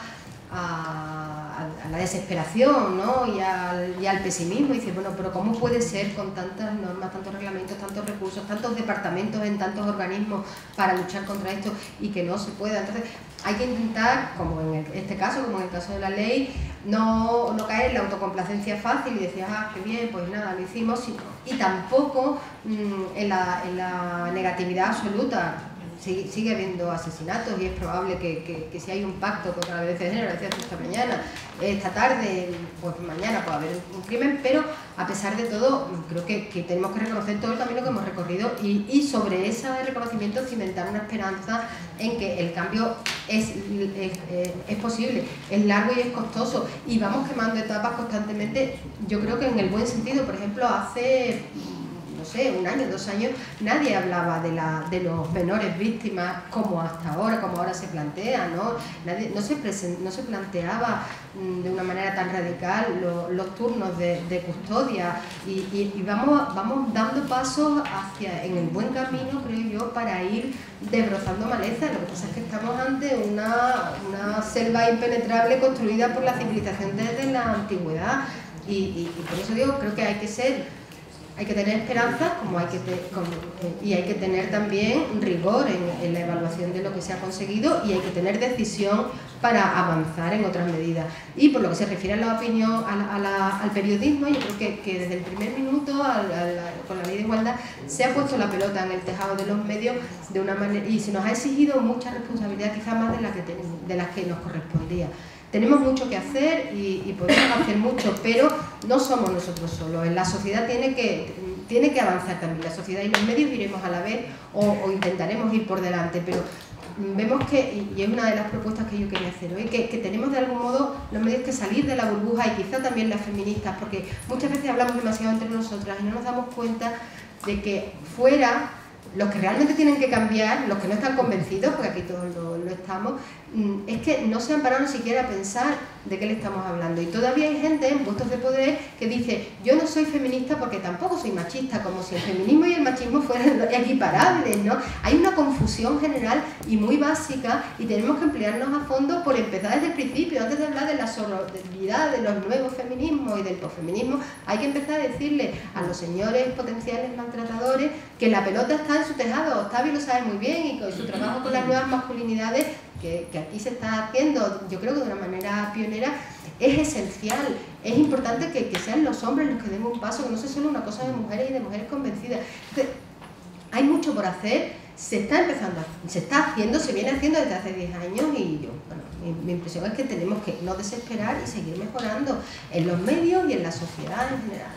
a, a la desesperación, ¿no? y, al, y al pesimismo, y dices, bueno, pero ¿cómo puede ser con tantas normas, tantos reglamentos, tantos recursos, tantos departamentos en tantos organismos para luchar contra esto y que no se pueda? Entonces hay que intentar, como en este caso, como en el caso de la ley, no, no caer en la autocomplacencia fácil y decir, ah, qué bien, pues nada, lo hicimos, y tampoco mmm, en, la, en la negatividad absoluta. Sigue habiendo asesinatos y es probable que, que, que si hay un pacto contra la violencia de género, lo decía esta mañana, esta tarde, pues mañana puede haber un crimen, pero a pesar de todo creo que, que tenemos que reconocer todo el camino que hemos recorrido y, y sobre ese reconocimiento cimentar una esperanza en que el cambio es, es, es posible, es largo y es costoso y vamos quemando etapas constantemente. Yo creo que en el buen sentido, por ejemplo, hace... no sé, un año, dos años, nadie hablaba de, la, de los menores víctimas como hasta ahora, como ahora se plantea, ¿no? Nadie, no, se presen, no se planteaba mmm, de una manera tan radical lo, los turnos de, de custodia y, y, y vamos, vamos dando pasos hacia, en el buen camino, creo yo, para ir desbrozando maleza. Lo que pasa es que estamos ante una, una selva impenetrable construida por la civilización desde la antigüedad y, y, y por eso digo, creo que hay que ser... Hay que tener esperanza como hay que te, como, y hay que tener también rigor en, en la evaluación de lo que se ha conseguido y hay que tener decisión para avanzar en otras medidas. Y por lo que se refiere a la opinión, a la, a la, al periodismo, yo creo que, que desde el primer minuto, a la, a la, con la ley de igualdad, se ha puesto la pelota en el tejado de los medios de una manera, y se nos ha exigido mucha responsabilidad, quizás más de la que, tenemos, de las que nos correspondía. Tenemos mucho que hacer y, y podemos hacer mucho, pero no somos nosotros solos. La sociedad tiene que, tiene que avanzar también. La sociedad y los medios iremos a la vez o, o intentaremos ir por delante, pero vemos que, y es una de las propuestas que yo quería hacer hoy, que, que tenemos de algún modo los medios que salir de la burbuja y quizá también las feministas, porque muchas veces hablamos demasiado entre nosotras y no nos damos cuenta de que fuera... Los que realmente tienen que cambiar, los que no están convencidos, porque aquí todos lo, lo estamos, es que no se han parado ni siquiera a pensar de qué le estamos hablando. Y todavía hay gente en puestos de poder que dice, yo no soy feminista porque tampoco soy machista, como si el feminismo y el machismo fueran equiparables, ¿no? Hay una confusión general y muy básica y tenemos que emplearnos a fondo por empezar desde el principio. Antes de hablar de la sororidad, de los nuevos feminismos y del posfeminismo, hay que empezar a decirle a los señores potenciales maltratadores que la pelota está en su tejado. Octavio lo sabe muy bien y con su trabajo con las nuevas masculinidades que, que aquí se está haciendo, yo creo que de una manera pionera, es esencial. Es importante que, que sean los hombres los que den un paso, que no sea solo una cosa de mujeres y de mujeres convencidas. Entonces, hay mucho por hacer, se está empezando, se está haciendo, se viene haciendo desde hace diez años y yo, bueno, mi, mi impresión es que tenemos que no desesperar y seguir mejorando en los medios y en la sociedad en general.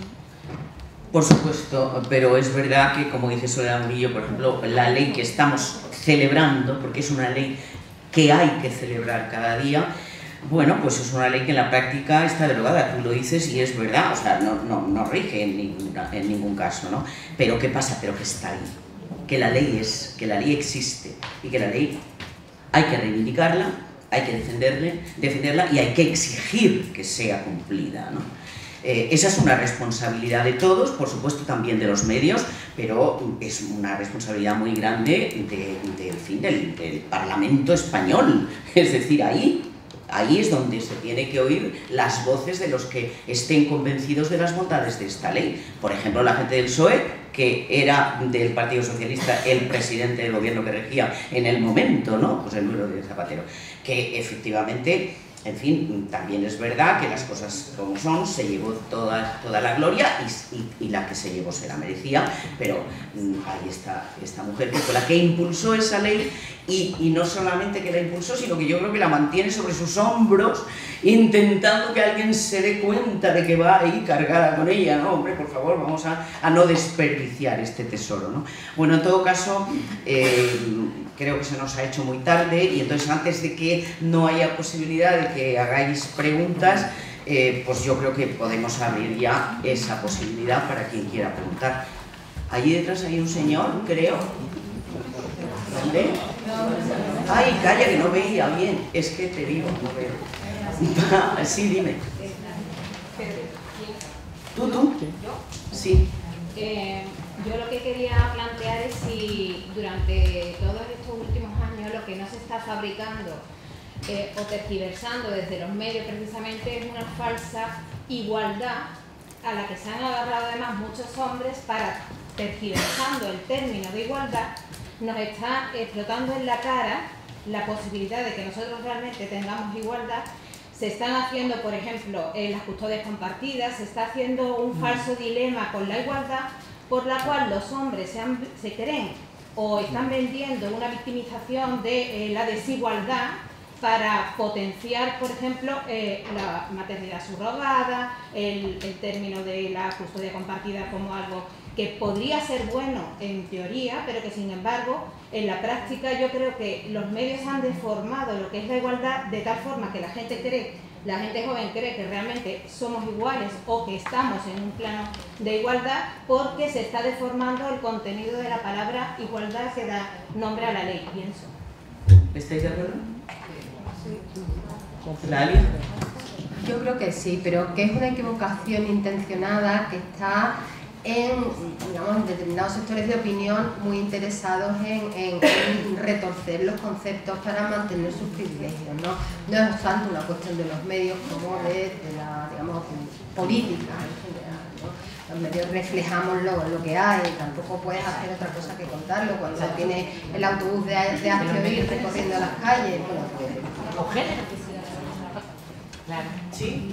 Por supuesto, pero es verdad que, como dice Soledad Murillo, por ejemplo, la ley que estamos celebrando, porque es una ley que hay que celebrar cada día, bueno, pues es una ley que en la práctica está derogada, tú lo dices y es verdad, o sea, no, no, no rige en, ninguna, en ningún caso, ¿no? Pero ¿qué pasa? Pero que está ahí, que la ley es, que la ley existe y que la ley hay que reivindicarla, hay que defenderle, defenderla y hay que exigir que sea cumplida, ¿no? Eh, esa es una responsabilidad de todos, por supuesto también de los medios, pero es una responsabilidad muy grande de, de, en fin, del, del Parlamento español. Es decir, ahí, ahí es donde se tiene que oír las voces de los que estén convencidos de las bondades de esta ley. Por ejemplo, la gente del P S O E, que era del Partido Socialista el presidente del gobierno que regía en el momento, ¿no? Pues el número de Zapatero, que efectivamente... En fin, también es verdad que las cosas como son, se llevó toda, toda la gloria y, y, y la que se llevó se la merecía, pero mmm, ahí está esta mujer que fue la que impulsó esa ley y, y no solamente que la impulsó, sino que yo creo que la mantiene sobre sus hombros intentando que alguien se dé cuenta de que va ahí cargada con ella, ¿no? Hombre, por favor, vamos a, a no desperdiciar este tesoro, ¿no? Bueno, en todo caso, eh, creo que se nos ha hecho muy tarde y entonces antes de que no haya posibilidad de que hagáis preguntas, eh, pues yo creo que podemos abrir ya esa posibilidad para quien quiera preguntar. Allí detrás hay un señor, creo. ¿Dónde? Ay, calla, que no veía bien. Es que te digo, no veo. Sí, dime. ¿Tú, tú? Sí. Eh, yo lo que quería plantear es si durante todos estos últimos años lo que no se está fabricando eh, o tergiversando desde los medios precisamente es una falsa igualdad a la que se han agarrado además muchos hombres para, tergiversando el término de igualdad, nos está explotando en la cara la posibilidad de que nosotros realmente tengamos igualdad. Se están haciendo, por ejemplo, en las custodias compartidas, se está haciendo un falso dilema con la igualdad, por la cual los hombres se, han, se creen o están vendiendo una victimización de eh, la desigualdad para potenciar, por ejemplo, eh, la maternidad subrogada, el, el término de la custodia compartida como algo que podría ser bueno en teoría, pero que sin embargo en la práctica yo creo que los medios han deformado lo que es la igualdad de tal forma que la gente cree, la gente joven cree que realmente somos iguales o que estamos en un plano de igualdad, porque se está deformando el contenido de la palabra igualdad que da nombre a la ley, pienso. ¿Estáis de acuerdo? ¿Lalia? Yo creo que sí, pero que es una equivocación intencionada que está en, digamos, en determinados sectores de opinión muy interesados en, en, en retorcer los conceptos para mantener sus privilegios, ¿no? No es tanto una cuestión de los medios como de, de la, digamos, política en general, ¿no? Los medios reflejamos lo, lo que hay, tampoco puedes hacer otra cosa que contarlo cuando tienes el autobús de, de Hazte recorriendo las calles. Bueno, pues, claro. ¿Sí?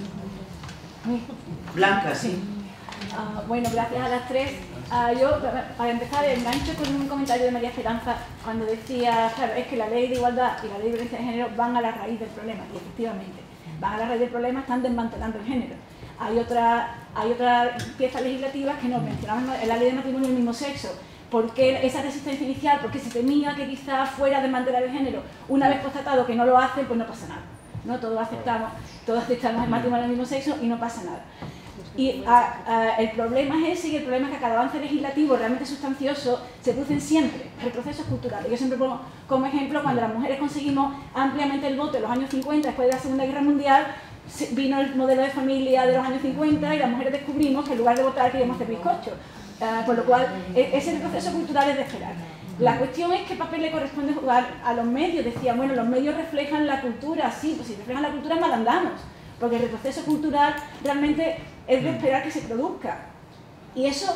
Blanca, sí. Uh, bueno, gracias a las tres. Uh, yo, para empezar, engancho con un comentario de María Esperanza cuando decía, claro, es que la ley de igualdad y la ley de violencia de género van a la raíz del problema, y efectivamente, van a la raíz del problema, están desmantelando el género. Hay otra, hay otra pieza legislativa que nos mencionamos en la ley de matrimonio del mismo sexo. ¿Por qué esa resistencia inicial? Porque se temía que quizás fuera a desmantelar el género. Una vez constatado que no lo hace, pues no pasa nada, ¿no? Todos aceptamos, todos aceptamos el matrimonio del mismo sexo y no pasa nada. Y a, a, el problema es ese, y el problema es que a cada avance legislativo realmente sustancioso se producen siempre retrocesos culturales. Yo siempre pongo como ejemplo cuando las mujeres conseguimos ampliamente el voto en los años cincuenta, después de la Segunda Guerra Mundial, vino el modelo de familia de los años cincuenta y las mujeres descubrimos que en lugar de votar queríamos hacer bizcocho. Uh, con lo cual, ese retroceso cultural es de esperar. La cuestión es qué papel le corresponde jugar a los medios. Decía, bueno, los medios reflejan la cultura, sí, pues si reflejan la cultura mal andamos, porque el retroceso cultural realmente es de esperar que se produzca. Y eso,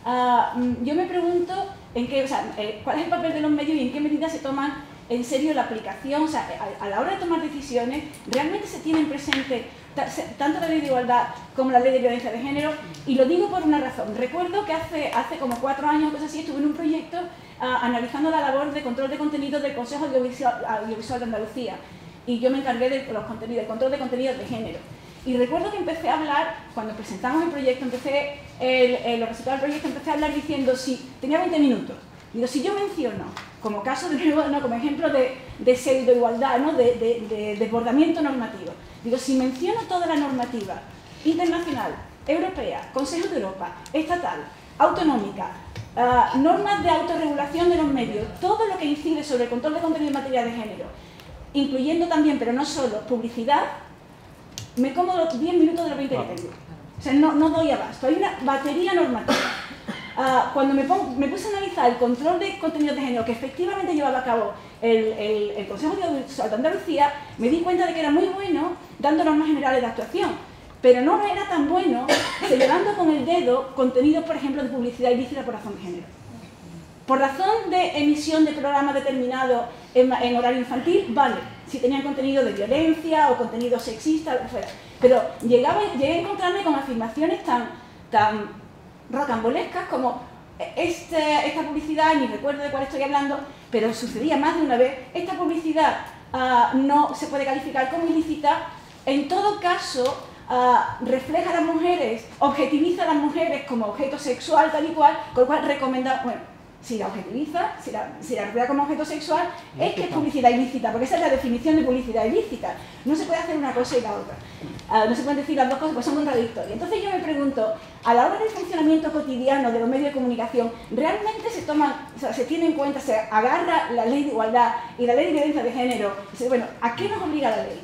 uh, yo me pregunto en qué, o sea, eh, cuál es el papel de los medios y en qué medida se toman en serio la aplicación, o sea, a, a la hora de tomar decisiones, realmente se tienen presente tanto la ley de igualdad como la ley de violencia de género, y lo digo por una razón. Recuerdo que hace, hace como cuatro años o cosas así estuve en un proyecto uh, analizando la labor de control de contenidos del Consejo Audiovisual, Audiovisual de Andalucía, y yo me encargué de los contenidos, del control de contenidos de género. Y recuerdo que empecé a hablar, cuando presentamos el proyecto, empecé el, el, los resultados del proyecto, empecé a hablar diciendo, si tenía veinte minutos, digo, si yo menciono, como caso de nuevo, no, como ejemplo de, de pseudo-igualdad, ¿no? de, de, de desbordamiento normativo, digo, si menciono toda la normativa internacional, europea, Consejo de Europa, estatal, autonómica, uh, normas de autorregulación de los medios, todo lo que incide sobre el control de contenido en materia de género, incluyendo también, pero no solo, publicidad, me como los diez minutos de los veinte que tengo. O sea, no, no doy abasto. Hay una batería normativa. Uh, cuando me, pongo, me puse a analizar el control de contenidos de género que efectivamente llevaba a cabo el, el, el Consejo Audiovisual de Andalucía, me di cuenta de que era muy bueno dando normas generales de actuación, pero no era tan bueno señalando con el dedo contenidos, por ejemplo, de publicidad ilícita por razón de género. Por razón de emisión de programas determinados en, en horario infantil, vale, si tenían contenido de violencia o contenido sexista, lo que fuera. Pero llegaba, llegué a encontrarme con afirmaciones tan, tan rocambolescas como este, esta publicidad, ni recuerdo de cuál estoy hablando, pero sucedía más de una vez, esta publicidad uh, no se puede calificar como ilícita, en todo caso uh, refleja a las mujeres, objetiviza a las mujeres como objeto sexual tal y cual, con lo cual recomendaba, bueno, si la objetiviza, si la, si la recupera como objeto sexual, es que es publicidad ilícita, porque esa es la definición de publicidad ilícita. No se puede hacer una cosa y la otra. Uh, no se pueden decir las dos cosas, pues son contradictorias. Entonces yo me pregunto, a la hora del funcionamiento cotidiano de los medios de comunicación, ¿realmente se toman, o sea, se tiene en cuenta, se agarra la ley de igualdad y la ley de violencia de género? Bueno, ¿a qué nos obliga la ley?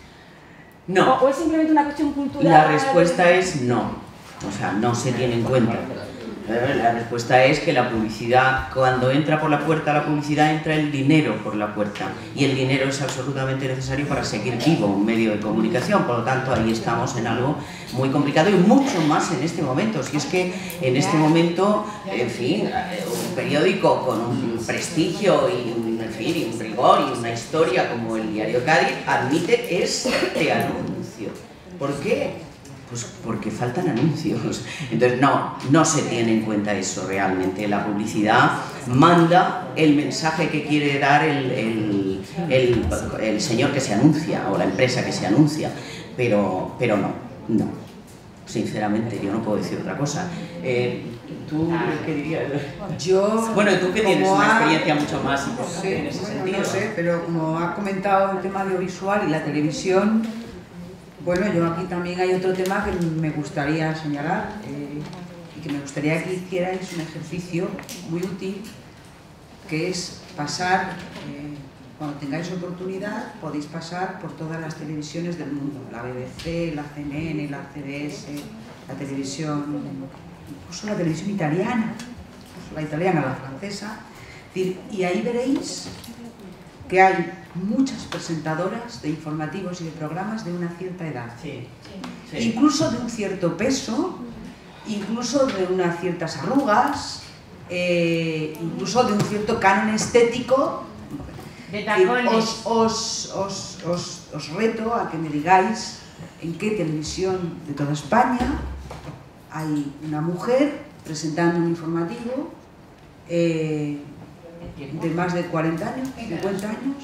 No. ¿O, o es simplemente una cuestión cultural? La respuesta es no. O sea, no se tiene en cuenta. La respuesta es que la publicidad, cuando entra por la puerta la publicidad, entra el dinero por la puerta. Y el dinero es absolutamente necesario para seguir vivo un medio de comunicación. Por lo tanto, ahí estamos en algo muy complicado y mucho más en este momento. Si es que en este momento, en fin, un periódico con un prestigio y un, en fin, y un rigor y una historia como el Diario Cádiz admite este anuncio. ¿Por qué? Pues porque faltan anuncios. Entonces no, no se tiene en cuenta eso realmente. La publicidad manda el mensaje que quiere dar el, el, el, el señor que se anuncia o la empresa que se anuncia, pero, pero no, no. Sinceramente, yo no puedo decir otra cosa. Eh, ¿Tú qué dirías? Yo, bueno, tú que tienes una ha, experiencia mucho más importante sí, en ese bueno, sentido. No sé, pero como ha comentado el tema audiovisual y la televisión, bueno, yo aquí también hay otro tema que me gustaría señalar eh, y que me gustaría que hicierais un ejercicio muy útil, que es pasar, eh, cuando tengáis oportunidad, podéis pasar por todas las televisiones del mundo, la B B C, la C N N, la C B S, la televisión, incluso la televisión italiana, la italiana, la francesa, y ahí veréis que hay muchas presentadoras de informativos y de programas de una cierta edad, sí, sí. Incluso de un cierto peso, incluso de unas ciertas arrugas, eh, incluso de un cierto canon estético. De tacones. Os, os, os, os, os reto a que me digáis en qué televisión de toda España hay una mujer presentando un informativo eh, de más de cuarenta años, cincuenta años.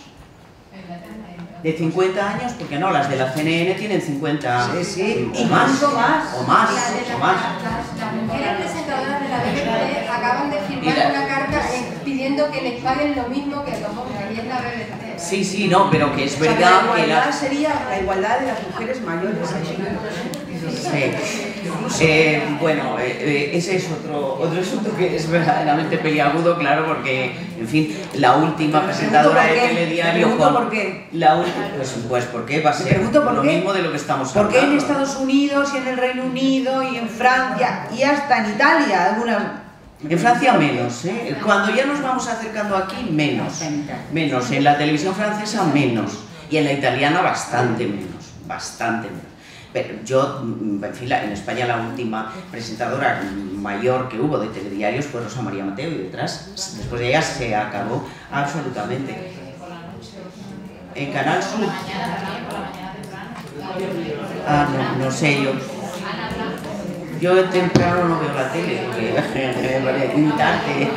De cincuenta años, porque no, las de la C N N tienen cincuenta, sí, sí. o más, Incluso más, o más, La, o más. Las, las mujeres presentadoras de la B B C acaban de firmar la, una carta eh, pidiendo que les paguen lo mismo que a los hombres, y es la B B C. Sí, sí, no, pero que es O sea, verdad la que igualdad la... sería la igualdad de las mujeres mayores. Sí. Eh, bueno, eh, eh, ese es otro, otro asunto que es verdaderamente peliagudo, claro, porque, en fin, la última presentadora de Telediario... Con, ¿por qué? La última, pues, pues, ¿por qué va a ser por lo qué? mismo de lo que estamos hablando? ¿Por qué en Estados Unidos y en el Reino Unido y en Francia y hasta en Italia algunas... En Francia menos, ¿eh? Cuando ya nos vamos acercando aquí, menos. Menos. En la televisión francesa, menos. Y en la italiana, bastante menos. Bastante menos. Pero yo, en fin, en España la última presentadora mayor que hubo de telediarios fue Rosa María Mateo, y detrás, después de ella se acabó absolutamente. En Canal Sur. Ah, no, no sé, yo. Yo temprano no veo la tele, porque muy tarde.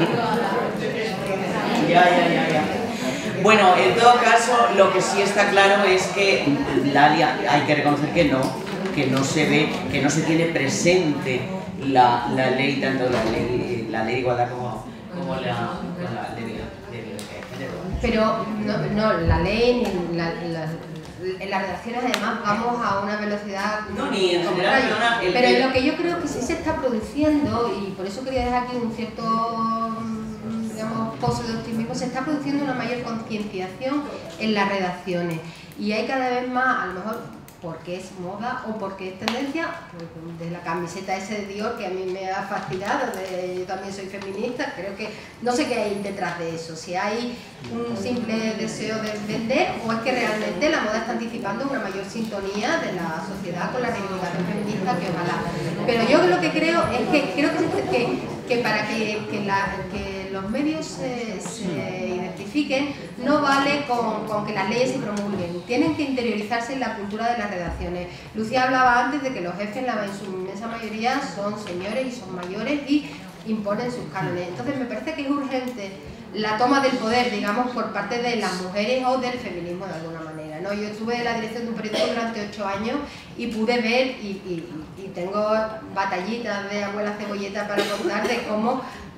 Ya, ya, ya, ya. Bueno, en todo caso, lo que sí está claro es que Dalia, hay que reconocer que no, que no se ve, que no se tiene presente la, la ley, tanto la ley, la ley de igualdad como, como la, la ley de, de, de género. Pero no, no, la ley, ni la, la, en las redacciones además vamos a una velocidad... No, ni en general, no, el, pero el, lo que yo creo que sí se está produciendo, y por eso quería dejar aquí un cierto... digamos, pozo de optimismo, se está produciendo una mayor concienciación en las redacciones, y hay cada vez más, a lo mejor porque es moda o porque es tendencia, pues de la camiseta ese de Dior que a mí me ha fascinado, de, yo también soy feminista, creo que no sé qué hay detrás de eso, si hay un simple deseo de vender o es que realmente la moda está anticipando una mayor sintonía de la sociedad con la reivindicación feminista, que ojalá. Pero yo lo que creo es que creo que, que, que para que, que, la, que los medios se, se identifiquen no vale con, con que las leyes se promulguen, tienen que interiorizarse en la cultura de las redacciones. Lucía hablaba antes de que los jefes en su inmensa mayoría son señores y son mayores y imponen sus cánones. Entonces me parece que es urgente la toma del poder, digamos, por parte de las mujeres o del feminismo de alguna manera, ¿no? Yo estuve en la dirección de un periódico durante ocho años y pude ver, y, y, y tengo batallitas de abuela cebolleta para contar de cómo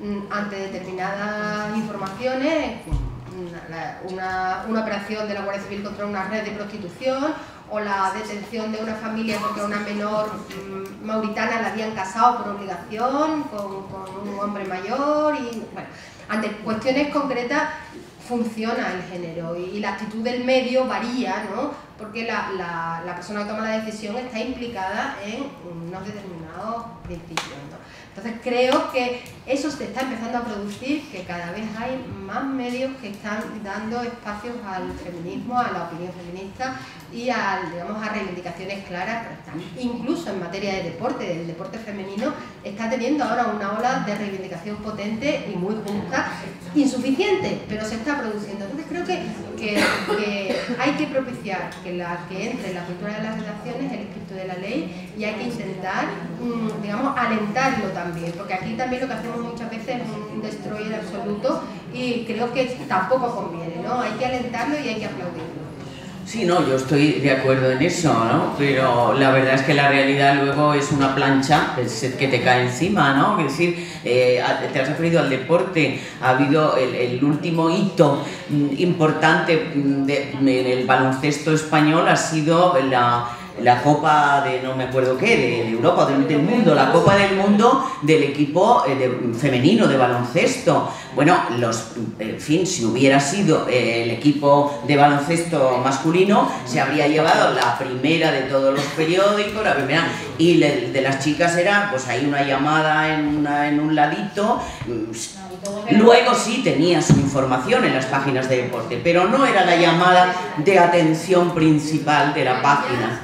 ante determinadas informaciones, una, una, una operación de la Guardia Civil contra una red de prostitución, o la detención de una familia porque a una menor mmm, mauritana la habían casado por obligación con, con un hombre mayor, y bueno, ante cuestiones concretas funciona el género, y, y la actitud del medio varía, ¿no? Porque la, la, la persona que toma la decisión está implicada en unos determinados principios, ¿no? Entonces creo que eso se está empezando a producir, que cada vez hay más medios que están dando espacios al feminismo, a la opinión feminista y a, digamos, a reivindicaciones claras, pero están, incluso en materia de deporte, el deporte femenino está teniendo ahora una ola de reivindicación potente y muy justa, insuficiente, pero se está produciendo. Entonces creo que, que, que hay que propiciar que, la, que entre en la cultura de las redacciones el espíritu de la ley, y hay que intentar, mmm, digamos, alentarlo también, porque aquí también lo que hacemos muchas veces es un destroyer absoluto, y creo que tampoco conviene, ¿no? Hay que alentarlo y hay que aplaudirlo. Sí, no, yo estoy de acuerdo en eso, ¿no? Pero la verdad es que la realidad luego es una plancha que te cae encima, ¿no? Es decir, eh, te has referido al deporte, ha habido el, el último hito importante de, en el baloncesto español ha sido la... la Copa de no me acuerdo qué, de, de Europa, del, del mundo, la Copa del Mundo del equipo eh, de, femenino de baloncesto. Bueno, los, en fin, si hubiera sido eh, el equipo de baloncesto masculino, se habría llevado la primera de todos los periódicos, la primera, y le, de las chicas era, pues hay una llamada en, una, en un ladito. Luego sí tenía su información en las páginas de deporte, pero no era la llamada de atención principal de la página.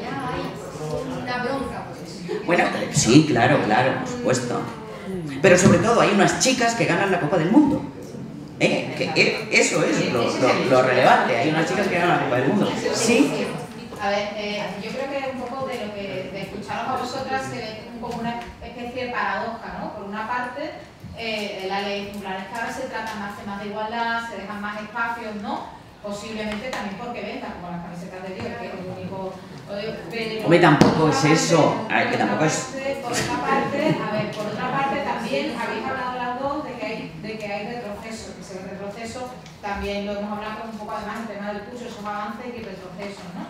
Bueno, sí, claro, claro, por supuesto. Pero sobre todo hay unas chicas que ganan la Copa del Mundo. ¿Eh? Que, eh, eso es lo, lo, lo relevante, hay unas chicas que ganan la Copa del Mundo. Sí. A ver, eh, yo creo que un poco de lo que de escucharos a vosotras se ve como una especie de paradoja, ¿no? Por una parte, eh, la ley popular es que ahora se tratan más temas de igualdad, se dejan más espacios, ¿no? Posiblemente también porque vendan, como las camisetas de Dios, que es el único... Pero, Hombre, tampoco es eso, a ver, que tampoco es... Por otra parte, a ver, por otra parte también habéis hablado las dos de que hay, de que hay retroceso, que se ve retroceso, también lo hemos hablado un poco además el tema del curso, esos avances y retrocesos, ¿no?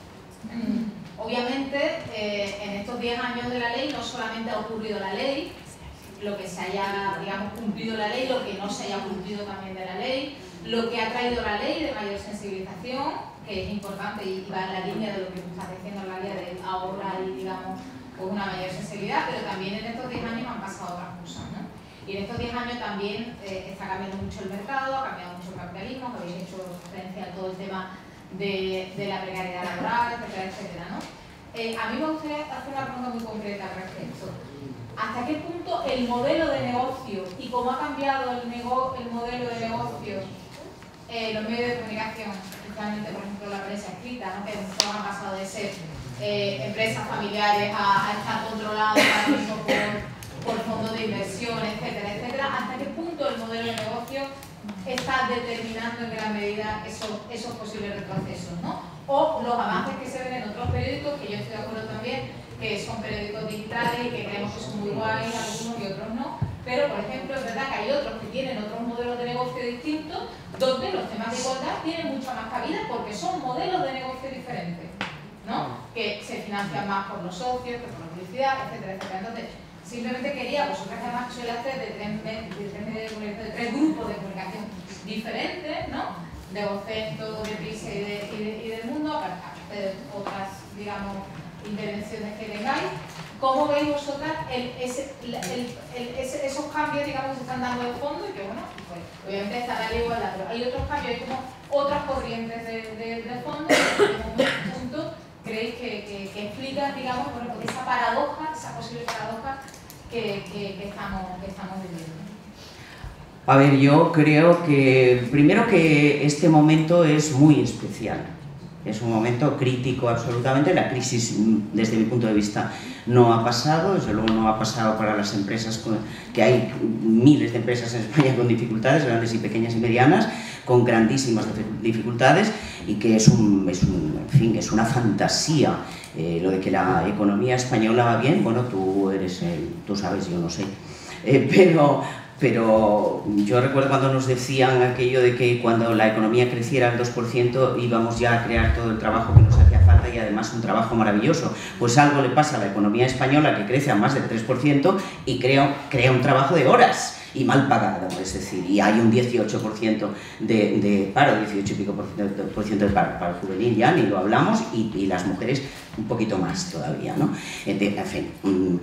Mm, obviamente, eh, en estos diez años de la ley no solamente ha ocurrido la ley, lo que se haya, digamos, cumplido la ley, lo que no se haya cumplido también de la ley, lo que ha traído la ley de mayor sensibilización, que es importante y va en la línea de lo que tú estás diciendo, la línea de ahora y, digamos, con una mayor sensibilidad, pero también en estos diez años han pasado otras cosas, ¿no? Y en estos diez años también eh, está cambiando mucho el mercado, ha cambiado mucho el capitalismo, que habéis hecho referencia a todo el tema de, de la precariedad laboral, etcétera, etcétera, ¿no? Eh, a mí me gustaría hacer una pregunta muy concreta al respecto. ¿Hasta qué punto el modelo de negocio y cómo ha cambiado el, nego el modelo de negocio, eh, los medios de comunicación, especialmente, por ejemplo, la prensa escrita, ¿no? Que han pasado de ser eh, empresas familiares a, a estar controlados ahora mismo por, por fondos de inversión, etcétera, etcétera? ¿Hasta qué punto el modelo de negocio está determinando en gran medida esos, esos posibles retrocesos, ¿no? O los avances que se ven en otros periódicos, que yo estoy de acuerdo también, que son periódicos digitales y que creemos que son muy guays, algunos y otros no, pero por ejemplo es verdad que hay otros que tienen otros modelos de negocio distintos, donde los temas de igualdad tienen mucha más cabida porque son modelos de negocio diferentes, ¿no? Que se financian más por los socios, que por la publicidad, etcétera, etcétera. Entonces, simplemente quería, vosotras que además suele hacer de tres, de, de, de, de tres grupos de comunicación diferentes, ¿no? De Vocento, de Prisa y de, y de, y del Mundo, aparte de otras, digamos, intervenciones que tengáis. ¿Cómo veis vosotras el, ese, el, el, ese, esos cambios, digamos, que se están dando de fondo? Y que, bueno, pues obviamente está la igualdad, pero hay otros cambios, hay como otras corrientes de, de, de fondo, que en un punto creéis que, que, que explican, digamos, bueno, pues esa paradoja, esa posible paradoja que, que, que, estamos, que estamos viviendo. A ver, yo creo que, primero que este momento es muy especial. Es un momento crítico absolutamente, la crisis desde mi punto de vista no ha pasado, desde luego no ha pasado para las empresas, que hay miles de empresas en España con dificultades, grandes y pequeñas y medianas, con grandísimas dificultades y que es, un, es, un, en fin, es una fantasía eh, lo de que la economía española va bien, bueno, tú, eres el, tú sabes, yo no sé, eh, pero... pero yo recuerdo cuando nos decían aquello de que cuando la economía creciera al dos por ciento íbamos ya a crear todo el trabajo que nos hacía falta y además un trabajo maravilloso. Pues algo le pasa a la economía española, que crece a más del tres por ciento y crea, crea un trabajo de horas y mal pagado, es decir, y hay un dieciocho por ciento de, de paro, dieciocho y pico por ciento, por ciento de paro, paro juvenil, ya ni lo hablamos, y, y las mujeres un poquito más todavía, ¿no? En fin,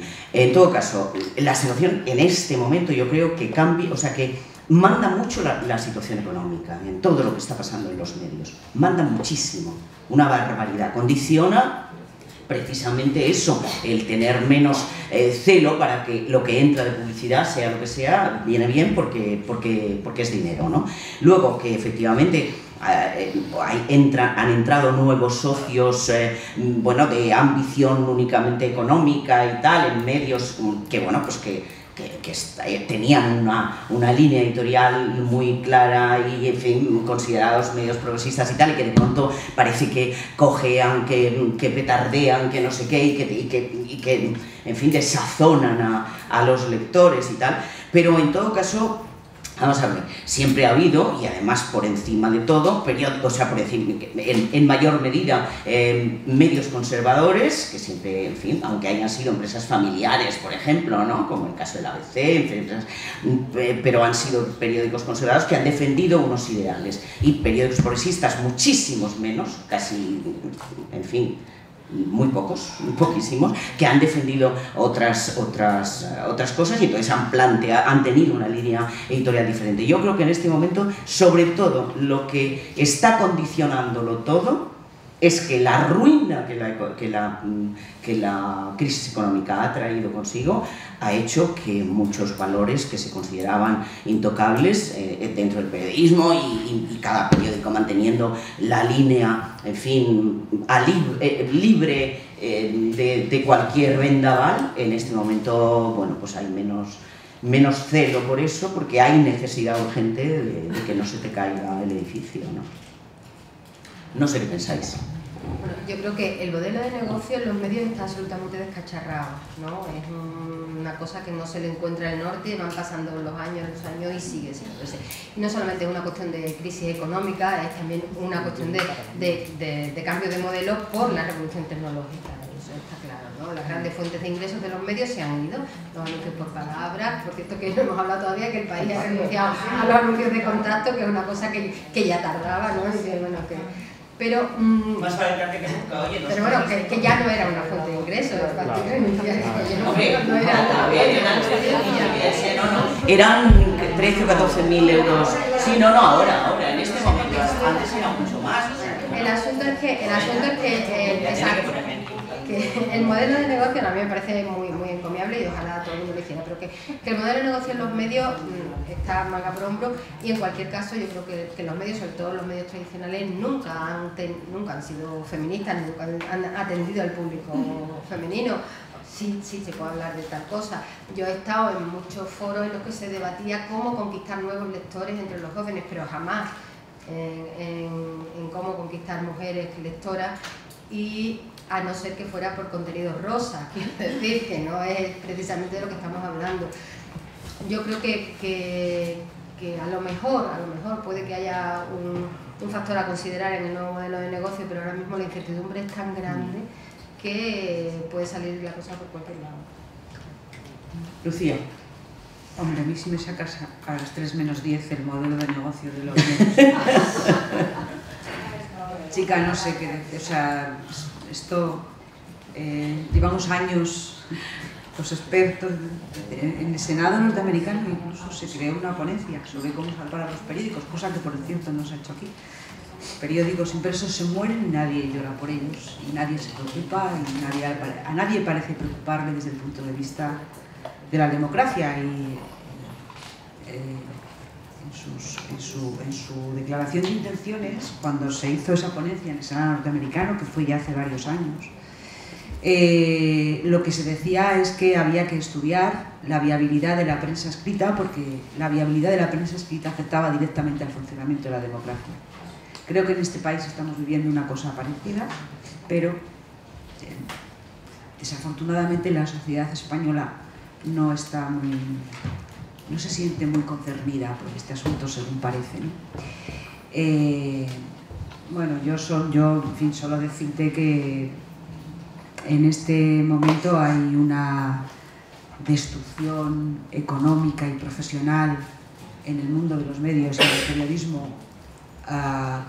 en todo caso, la situación en este momento yo creo que cambia, o sea que manda mucho la, la situación económica en todo lo que está pasando en los medios, manda muchísimo, una barbaridad, condiciona precisamente eso, el tener menos eh, celo para que lo que entra de publicidad, sea lo que sea, viene bien porque, porque, porque es dinero, ¿no? Luego que efectivamente eh, hay, entra, han entrado nuevos socios, eh, bueno, de ambición únicamente económica y tal, en medios que, bueno, pues que que, que tenían una, una línea editorial muy clara y, en fin, considerados medios progresistas y tal, y que de pronto parece que cojean, que, que petardean, que no sé qué, y que, y que, y que en fin, desazonan a, a los lectores y tal, pero en todo caso, vamos a ver, siempre ha habido, y además por encima de todo, periódicos, o sea, por encima, en, en mayor medida, eh, medios conservadores, que siempre, en fin, aunque hayan sido empresas familiares, por ejemplo, ¿no? Como el caso del A B C, empresas, eh, pero han sido periódicos conservadores que han defendido unos ideales, y periódicos progresistas muchísimos menos, casi, en fin, muy pocos, muy poquísimos, que han defendido otras, otras, otras cosas y entonces han, planteado, han tenido una línea editorial diferente. Yo creo que en este momento, sobre todo, lo que está condicionándolo todo es que la ruina que la, que la, que la crisis económica ha traído consigo ha hecho que muchos valores que se consideraban intocables eh, dentro del periodismo y, y, y cada periódico manteniendo la línea, en fin, a lib eh, libre eh, de, de cualquier vendaval, en este momento, bueno, pues hay menos, menos celo por eso, porque hay necesidad urgente de, de que no se te caiga el edificio, ¿no? No sé qué pensáis. Bueno, yo creo que el modelo de negocio en los medios está absolutamente descacharrado, ¿no? Es un, una cosa que no se le encuentra en el norte, van pasando los años, los años y sigue siendo ese. Y no solamente es una cuestión de crisis económica, es también una cuestión de, de, de, de cambio de modelo por la revolución tecnológica, eso está claro, ¿no? Las grandes fuentes de ingresos de los medios se han ido, los anuncios por palabras, por cierto que no hemos hablado todavía que el país ha renunciado a los anuncios de contacto, que es una cosa que, que ya tardaba, ¿no? Y que, bueno, que, pero, mmm, más adelante que nunca, oye, no pero bueno, que, que ya no era una fuente de ingresos, eran trece o catorce mil euros, sí, no, no, ahora, ahora, en este momento, antes era mucho más. El asunto es que, el asunto es que, eh, exacto, que el modelo de negocio a mí me parece muy, muy encomiable y ojalá todo el mundo lo hiciera, pero que, que el modelo de negocio en los medios mmm, está manga por hombro y en cualquier caso yo creo que, que los medios, sobre todo los medios tradicionales, nunca han, ten, nunca han sido feministas, nunca han, han atendido al público femenino. Sí, sí se puede hablar de tal cosa. Yo he estado en muchos foros en los que se debatía cómo conquistar nuevos lectores entre los jóvenes, pero jamás en, en, en cómo conquistar mujeres lectoras, y a no ser que fuera por contenidos rosa, quiero decir que no es precisamente de lo que estamos hablando. Yo creo que, que, que a lo mejor, a lo mejor puede que haya un, un factor a considerar en el nuevo modelo de negocio, pero ahora mismo la incertidumbre es tan grande que puede salir la cosa por cualquier lado. Lucía. Hombre, a mí si me sacas a, a las tres menos diez el modelo de negocio de los medios. Chica, no sé qué decir, o sea, esto, eh, llevamos años, los expertos, en el Senado norteamericano incluso se creó una ponencia sobre cómo salvar a los periódicos, cosa que por cierto no se ha hecho aquí. Periódicos impresos se mueren y nadie llora por ellos, y nadie se preocupa, y nadie, a nadie parece preocuparle desde el punto de vista de la democracia, y eh, en, sus, en, su, en su declaración de intenciones, cuando se hizo esa ponencia en el Senado norteamericano, que fue ya hace varios años, eh, lo que se decía es que había que estudiar la viabilidad de la prensa escrita, porque la viabilidad de la prensa escrita afectaba directamente al funcionamiento de la democracia. Creo que en este país estamos viviendo una cosa parecida, pero eh, desafortunadamente la sociedad española no está muy, no se siente muy concernida por este asunto, según parece, ¿no? Eh, bueno, yo, son, yo en fin, solo decirte que en este momento hay una destrucción económica y profesional en el mundo de los medios y del periodismo uh,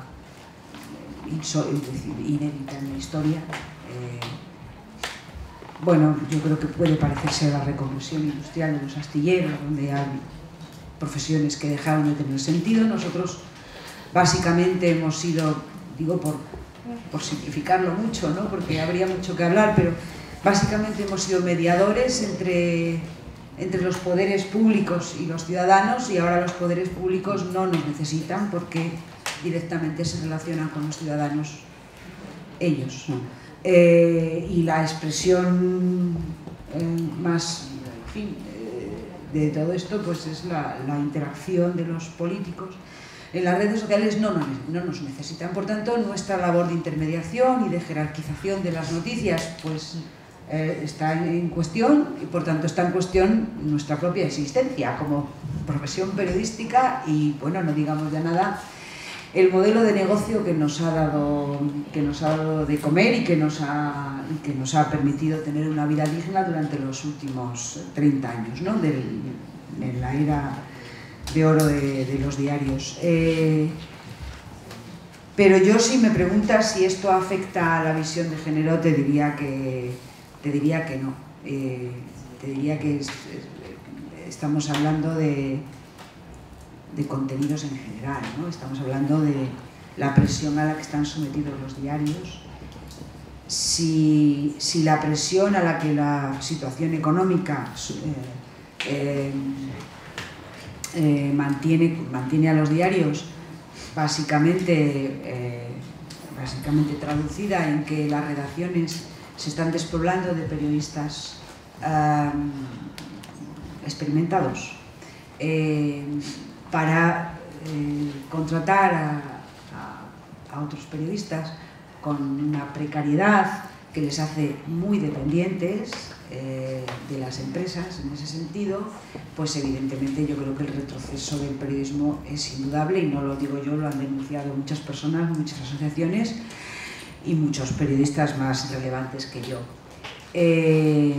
inédita en la historia. Eh, bueno, yo creo que puede parecerse a la reconversión industrial de los astilleros, donde hay profesiones que dejaron de tener sentido. Nosotros básicamente hemos sido, digo por, por simplificarlo mucho, ¿no? Porque habría mucho que hablar, pero básicamente hemos sido mediadores entre, entre los poderes públicos y los ciudadanos, y ahora los poderes públicos no nos necesitan porque directamente se relacionan con los ciudadanos ellos. Eh, y la expresión eh, más, en fin, eh, de todo esto pues es la, la interacción de los políticos. En las redes sociales no nos, no nos necesitan, por tanto nuestra labor de intermediación y de jerarquización de las noticias pues eh, está en cuestión, y por tanto está en cuestión nuestra propia existencia como profesión periodística y, bueno, no digamos ya nada, el modelo de negocio que nos ha dado, que nos ha dado de comer y que nos ha, y que nos ha permitido tener una vida digna durante los últimos treinta años, ¿no? Del, en la era de oro de, de los diarios. Eh, pero yo, si me preguntas si esto afecta a la visión de género, te diría que, te diría que no. Eh, te diría que es, estamos hablando de, de contenidos en general, ¿no? Estamos hablando de la presión a la que están sometidos los diarios. Si, si la presión a la que la situación económica eh, eh, Eh, mantiene, mantiene a los diarios básicamente, eh, básicamente traducida en que las redacciones se están despoblando de periodistas eh, experimentados eh, para eh, contratar a, a, a otros periodistas con una precariedad que les hace muy dependientes eh, de las empresas. En ese sentido, pues evidentemente yo creo que el retroceso del periodismo es indudable, y no lo digo yo, lo han denunciado muchas personas, muchas asociaciones y muchos periodistas más relevantes que yo. Eh,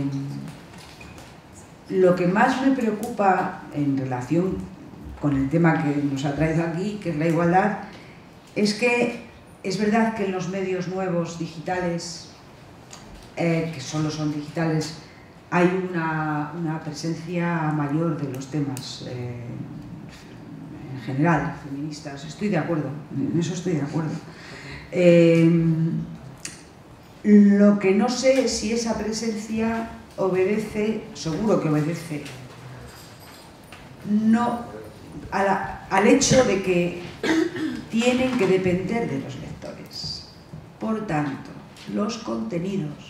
lo que más me preocupa en relación con el tema que nos ha traído aquí, que es la igualdad, es que es verdad que en los medios nuevos digitales, Eh, que solo son digitales, hay una, una presencia mayor de los temas eh, en general, feministas. Estoy de acuerdo, en eso estoy de acuerdo. Eh, lo que no sé es si esa presencia obedece, seguro que obedece, no a la, al hecho de que tienen que depender de los lectores. Por tanto, los contenidos,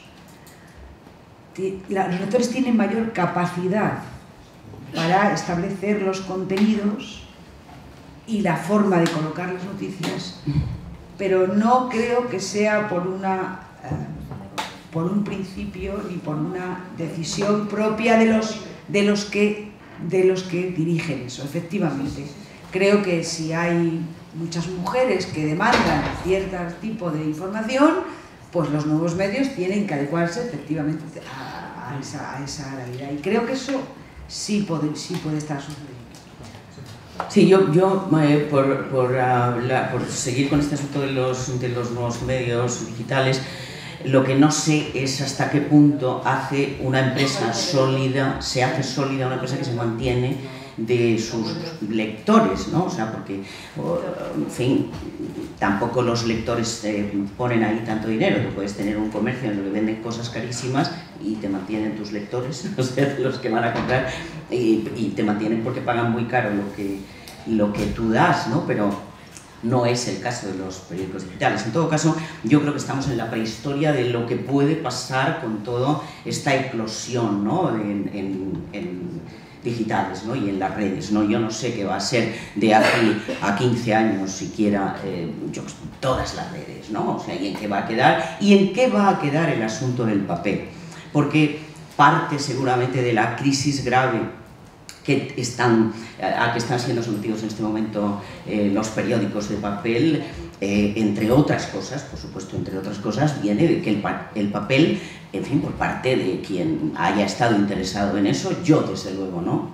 los lectores tienen mayor capacidad para establecer los contenidos y la forma de colocar las noticias, pero no creo que sea por una eh, por un principio ni por una decisión propia de los de los que de los que dirigen eso. Efectivamente, creo que si hay muchas mujeres que demandan cierto tipo de información, pues los nuevos medios tienen que adecuarse efectivamente a, a, esa, a esa realidad. Y creo que eso sí puede, sí puede estar sucediendo. Sí, yo, yo eh, por, por, uh, la, por seguir con este asunto de los, de los nuevos medios digitales, lo que no sé es hasta qué punto hace una empresa sólida, se hace sólida una empresa que se mantiene de sus lectores, ¿no? O sea, porque, en fin, tampoco los lectores eh, ponen ahí tanto dinero. Tú puedes tener un comercio en el que venden cosas carísimas y te mantienen tus lectores, o sea, los que van a comprar, y, y te mantienen porque pagan muy caro lo que, lo que tú das, ¿no? Pero no es el caso de los periódicos digitales. En todo caso, yo creo que estamos en la prehistoria de lo que puede pasar con toda esta eclosión, ¿no? en, en, en digitales, ¿no? Y en las redes, ¿no? Yo no sé qué va a ser de aquí a quince años siquiera, eh, yo, todas las redes, ¿no? O sea, y en qué va a quedar, y en qué va a quedar el asunto del papel, porque parte seguramente de la crisis grave que están, a que están siendo sometidos en este momento eh, los periódicos de papel, eh, entre otras cosas, por supuesto, entre otras cosas, viene de que el, pa el papel, en fin, por parte de quien haya estado interesado en eso, yo desde luego no,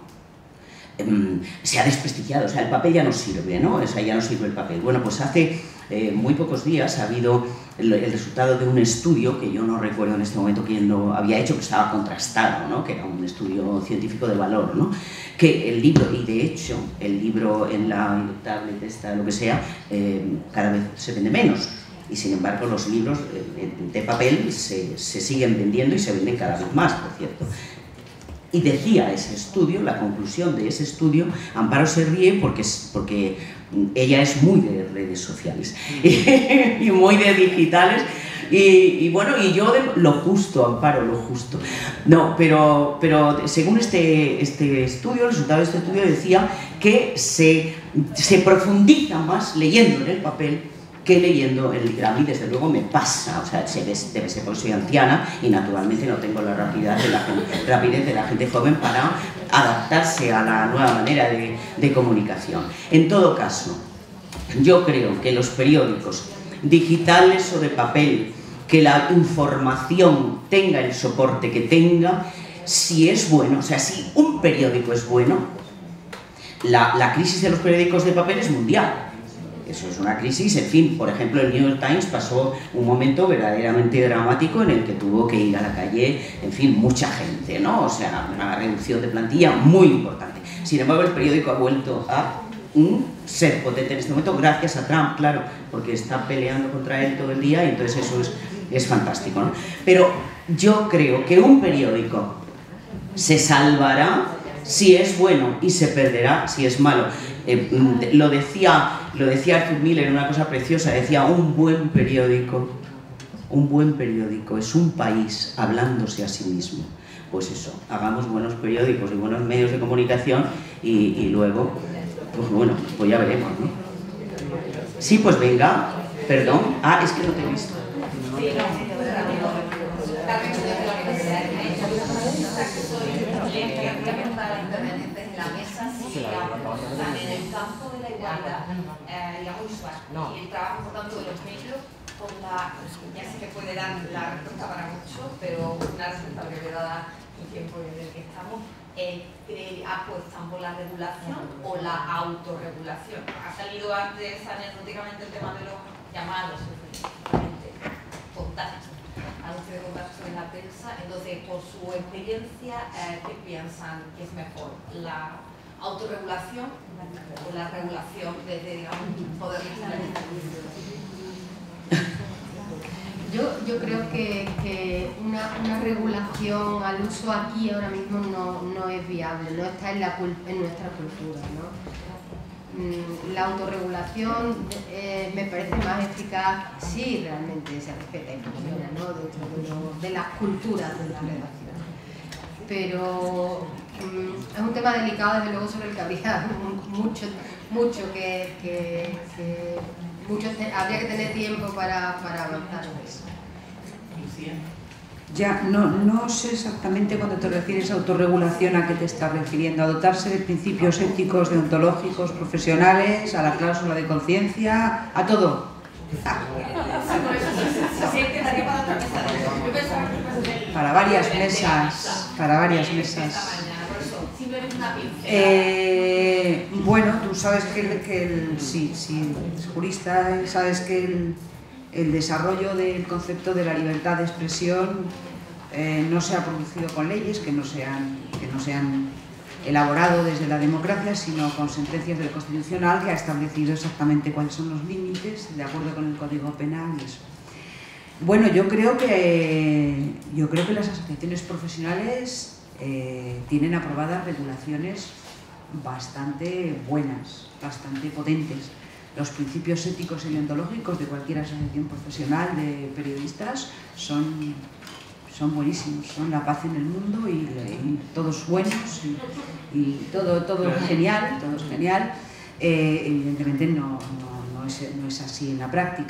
eh, se ha desprestigiado, o sea, el papel ya no sirve, ¿no? O sea, ya no sirve el papel. Bueno, pues hace eh, muy pocos días ha habido el, el resultado de un estudio, que yo no recuerdo en este momento quién lo había hecho, que estaba contrastado, ¿no? Que era un estudio científico de valor, ¿no? Que el libro, y de hecho el libro en la tablet esta, lo que sea, eh, cada vez se vende menos, y sin embargo los libros eh, de papel se, se siguen vendiendo y se venden cada vez más, por cierto. Y decía ese estudio, la conclusión de ese estudio, Amparo se ríe porque, porque ella es muy de redes sociales y muy de digitales, y, y bueno, y yo de lo justo, Amparo, lo justo. No, pero, pero según este, este estudio, el resultado de este estudio decía que se, se profundiza más leyendo en el papel que leyendo el libro. A mí, desde luego, me pasa, o sea, se ve, debe ser porque soy anciana y naturalmente no tengo la rapidez de la, rapidez de la gente joven para adaptarse a la nueva manera de, de comunicación. En todo caso, yo creo que los periódicos digitales o de papel, que la información tenga el soporte que tenga, si es bueno, o sea, si un periódico es bueno, la, la crisis de los periódicos de papel es mundial. Eso es una crisis, en fin, por ejemplo, el New York Times pasó un momento verdaderamente dramático en el que tuvo que ir a la calle, en fin, mucha gente, ¿no? O sea, una reducción de plantilla muy importante. Sin embargo, el periódico ha vuelto a mm, ser potente en este momento gracias a Trump, claro, porque está peleando contra él todo el día y entonces eso es, es fantástico, ¿no? Pero yo creo que un periódico se salvará si es bueno y se perderá si es malo. Eh, lo decía, lo decía Arthur Miller, una cosa preciosa, decía, un buen periódico, un buen periódico es un país hablándose a sí mismo. Pues eso, hagamos buenos periódicos y buenos medios de comunicación y, y luego, pues bueno, pues ya veremos, ¿no? Sí, pues venga, perdón, ah, es que no te he visto. En el campo de la igualdad, eh, digamos, usual, y el trabajo, por tanto, de los medios, con la, ya sé que puede dar la respuesta para mucho, pero una respuesta brevedad y tiempo en el que estamos, eh, apuestan por la regulación o la autorregulación. Ha salido antes anecdóticamente el tema de los llamados, efectivamente, contagios, anuncios de contagios en la prensa. Entonces, por su experiencia, eh, ¿qué piensan que es mejor? La autorregulación o la regulación desde, digamos, un poder legislativo. Yo, yo creo que, que una, una regulación al uso aquí ahora mismo no, no es viable, no está en, la, en nuestra cultura, ¿no? La autorregulación eh, me parece más eficaz si realmente se respeta y funciona, ¿no? Dentro de, lo, de las culturas de la redacción. Pero es un tema delicado, desde luego, sobre el que habría mucho, mucho que, que, que mucho te, habría que tener tiempo para, para avanzar en eso. Ya, no, no sé exactamente cuando te refieres a autorregulación a qué te estás refiriendo, a dotarse de principios éticos, deontológicos, profesionales, a la cláusula de conciencia, a todo. Para varias mesas, para varias mesas. Eh, bueno, tú sabes que, el, que el, sí, sí, eres jurista, sabes que el, el desarrollo del concepto de la libertad de expresión eh, no se ha producido con leyes que no se han, que no se han elaborado desde la democracia, sino con sentencias del Constitucional, que ha establecido exactamente cuáles son los límites de acuerdo con el Código Penal y eso. Bueno, yo creo que, yo creo que las asociaciones profesionales eh, tienen aprobadas regulaciones bastante buenas, bastante potentes. Los principios éticos y deontológicos de cualquier asociación profesional de periodistas son, son buenísimos, son la paz en el mundo y, y todos buenos y, y todo, todo genial, todo es genial. Eh, evidentemente no, no, no, es, no es así en la práctica.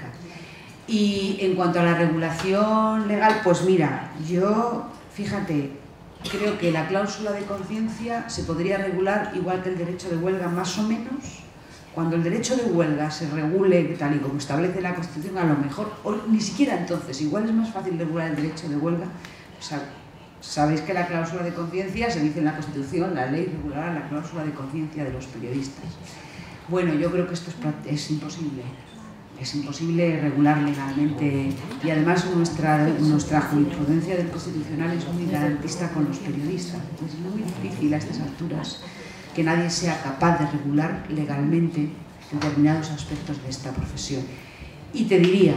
Y en cuanto a la regulación legal, pues mira, yo, fíjate, creo que la cláusula de conciencia se podría regular igual que el derecho de huelga, más o menos. Cuando el derecho de huelga se regule tal y como establece la Constitución, a lo mejor, o ni siquiera entonces, igual es más fácil regular el derecho de huelga. O sea, sabéis que la cláusula de conciencia se dice en la Constitución, la ley regulará la cláusula de conciencia de los periodistas. Bueno, yo creo que esto es, es imposible. Es imposible regular legalmente, y además nuestra, nuestra jurisprudencia del Constitucional es muy garantista con los periodistas. Es muy difícil a estas alturas que nadie sea capaz de regular legalmente determinados aspectos de esta profesión. Y te diría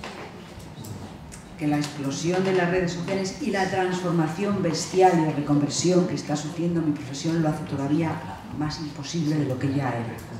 que la explosión de las redes sociales y la transformación bestial y la reconversión que está sufriendo mi profesión lo hace todavía más imposible de lo que ya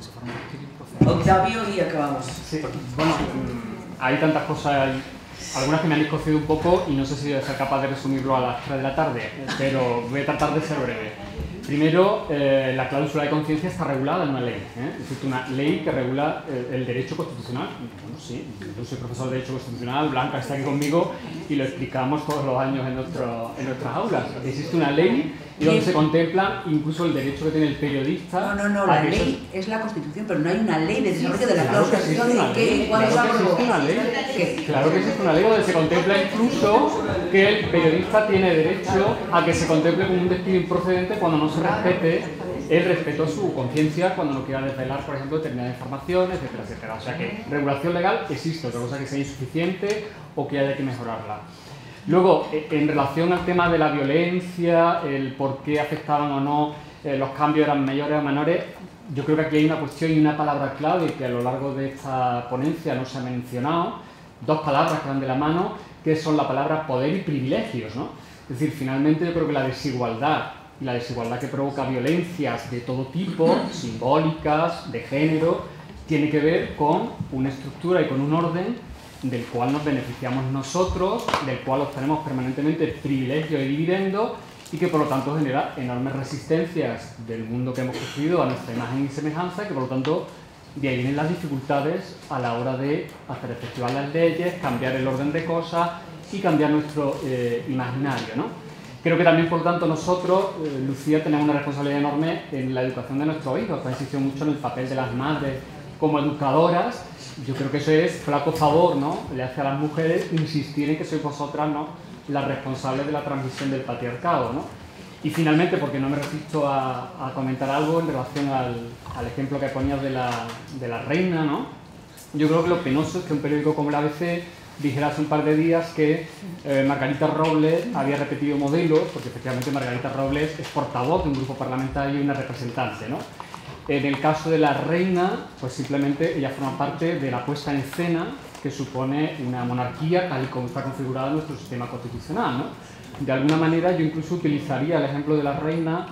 era. Octavio, y acabamos. Sí, bueno, hay tantas cosas, algunas que me han discutido un poco y no sé si voy a ser capaz de resumirlo a las tres de la tarde, pero voy a tratar de ser breve. Primero, eh, la cláusula de conciencia está regulada en una ley, ¿eh? Existe una ley que regula el, el derecho constitucional. Bueno, sí, yo soy profesor de Derecho Constitucional, Blanca está aquí conmigo y lo explicamos todos los años en, nuestro, en nuestras aulas. Existe una ley y donde se contempla incluso el derecho que tiene el periodista. No, no, no, la ley es la Constitución, pero no hay una ley de desarrollo de la cláusula de conciencia. ¿Qué? ¿Cuándo Claro que existe una ley. Claro que existe una ley donde se contempla incluso que el periodista tiene derecho a que se contemple como un despido improcedente cuando no se respete el respeto a su conciencia, cuando no quiera desvelar, por ejemplo, determinadas informaciones, etcétera, etcétera. O sea que regulación legal existe, otra cosa que sea insuficiente o que haya que mejorarla. Luego, en relación al tema de la violencia, el por qué afectaban o no, eh, los cambios eran mayores o menores, yo creo que aquí hay una cuestión y una palabra clave que a lo largo de esta ponencia no se ha mencionado, dos palabras que van de la mano, que son la palabra poder y privilegios, ¿no? Es decir, finalmente yo creo que la desigualdad y la desigualdad que provoca violencias de todo tipo, simbólicas, de género, tiene que ver con una estructura y con un orden del cual nos beneficiamos nosotros, del cual obtenemos permanentemente privilegios y dividendos y que por lo tanto genera enormes resistencias del mundo que hemos construido a nuestra imagen y semejanza, y que por lo tanto de ahí vienen las dificultades a la hora de hacer efectivas las leyes, cambiar el orden de cosas y cambiar nuestro eh, imaginario, ¿no? Creo que también, por lo tanto, nosotros, eh, Lucía, tenemos una responsabilidad enorme en la educación de nuestros hijos. Ha insistido mucho en el papel de las madres como educadoras. Yo creo que eso es flaco favor, ¿no? Le hace a las mujeres insistir en que sois vosotras, ¿no?, las responsables de la transmisión del patriarcado, ¿no? Y finalmente, porque no me resisto a, a comentar algo en relación al, al ejemplo que ponías de la, de la reina, ¿no? Yo creo que lo penoso es que un periódico como el A B C dijera hace un par de días que eh, Margarita Robles había repetido modelos, porque efectivamente Margarita Robles es portavoz de un grupo parlamentario y una representante, ¿no? En el caso de la reina, pues simplemente ella forma parte de la puesta en escena que supone una monarquía tal y como está configurado nuestro sistema constitucional, ¿no? De alguna manera yo incluso utilizaría el ejemplo de la reina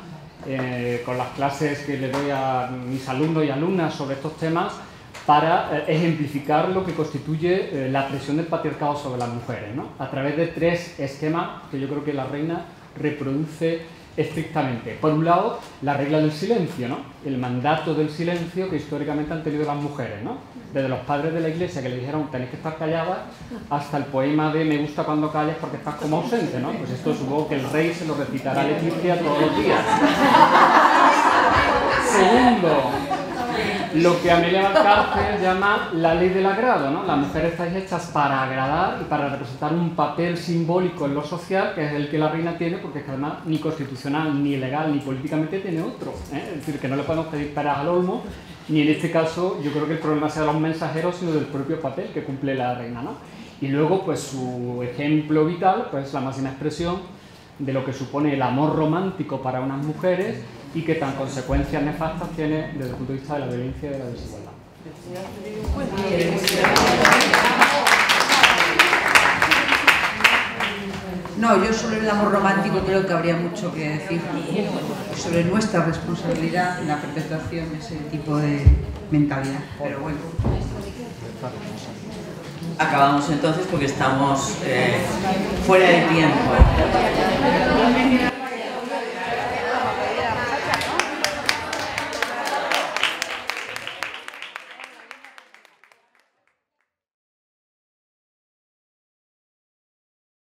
eh, con las clases que le doy a mis alumnos y alumnas sobre estos temas para eh, ejemplificar lo que constituye eh, la presión del patriarcado sobre las mujeres, ¿no? A través de tres esquemas que yo creo que la reina reproduce estrictamente. Por un lado, la regla del silencio, ¿no? El mandato del silencio que históricamente han tenido las mujeres, ¿no? Desde los padres de la Iglesia que le dijeron tenéis que estar calladas, hasta el poema de me gusta cuando callas porque estás como ausente, ¿no? Pues esto supongo que el rey se lo recitará a Leticia todos los días. Segundo, lo que Amelia Valcárcel llama la ley del agrado, ¿no? Las mujeres estáis hechas para agradar y para representar un papel simbólico en lo social, que es el que la reina tiene, porque es que además ni constitucional, ni legal, ni políticamente tiene otro, ¿eh? Es decir, que no le podemos pedir peras al olmo, ni en este caso yo creo que el problema sea de los mensajeros, sino del propio papel que cumple la reina, ¿no? Y luego, pues su ejemplo vital, pues la máxima expresión de lo que supone el amor romántico para unas mujeres y que tan consecuencias nefastas tiene desde el punto de vista de la violencia y de la desigualdad. No, yo sobre el amor romántico creo que habría mucho que decir sobre nuestra responsabilidad en la perpetuación de ese tipo de mentalidad, pero bueno. Acabamos entonces porque estamos eh, fuera de tiempo.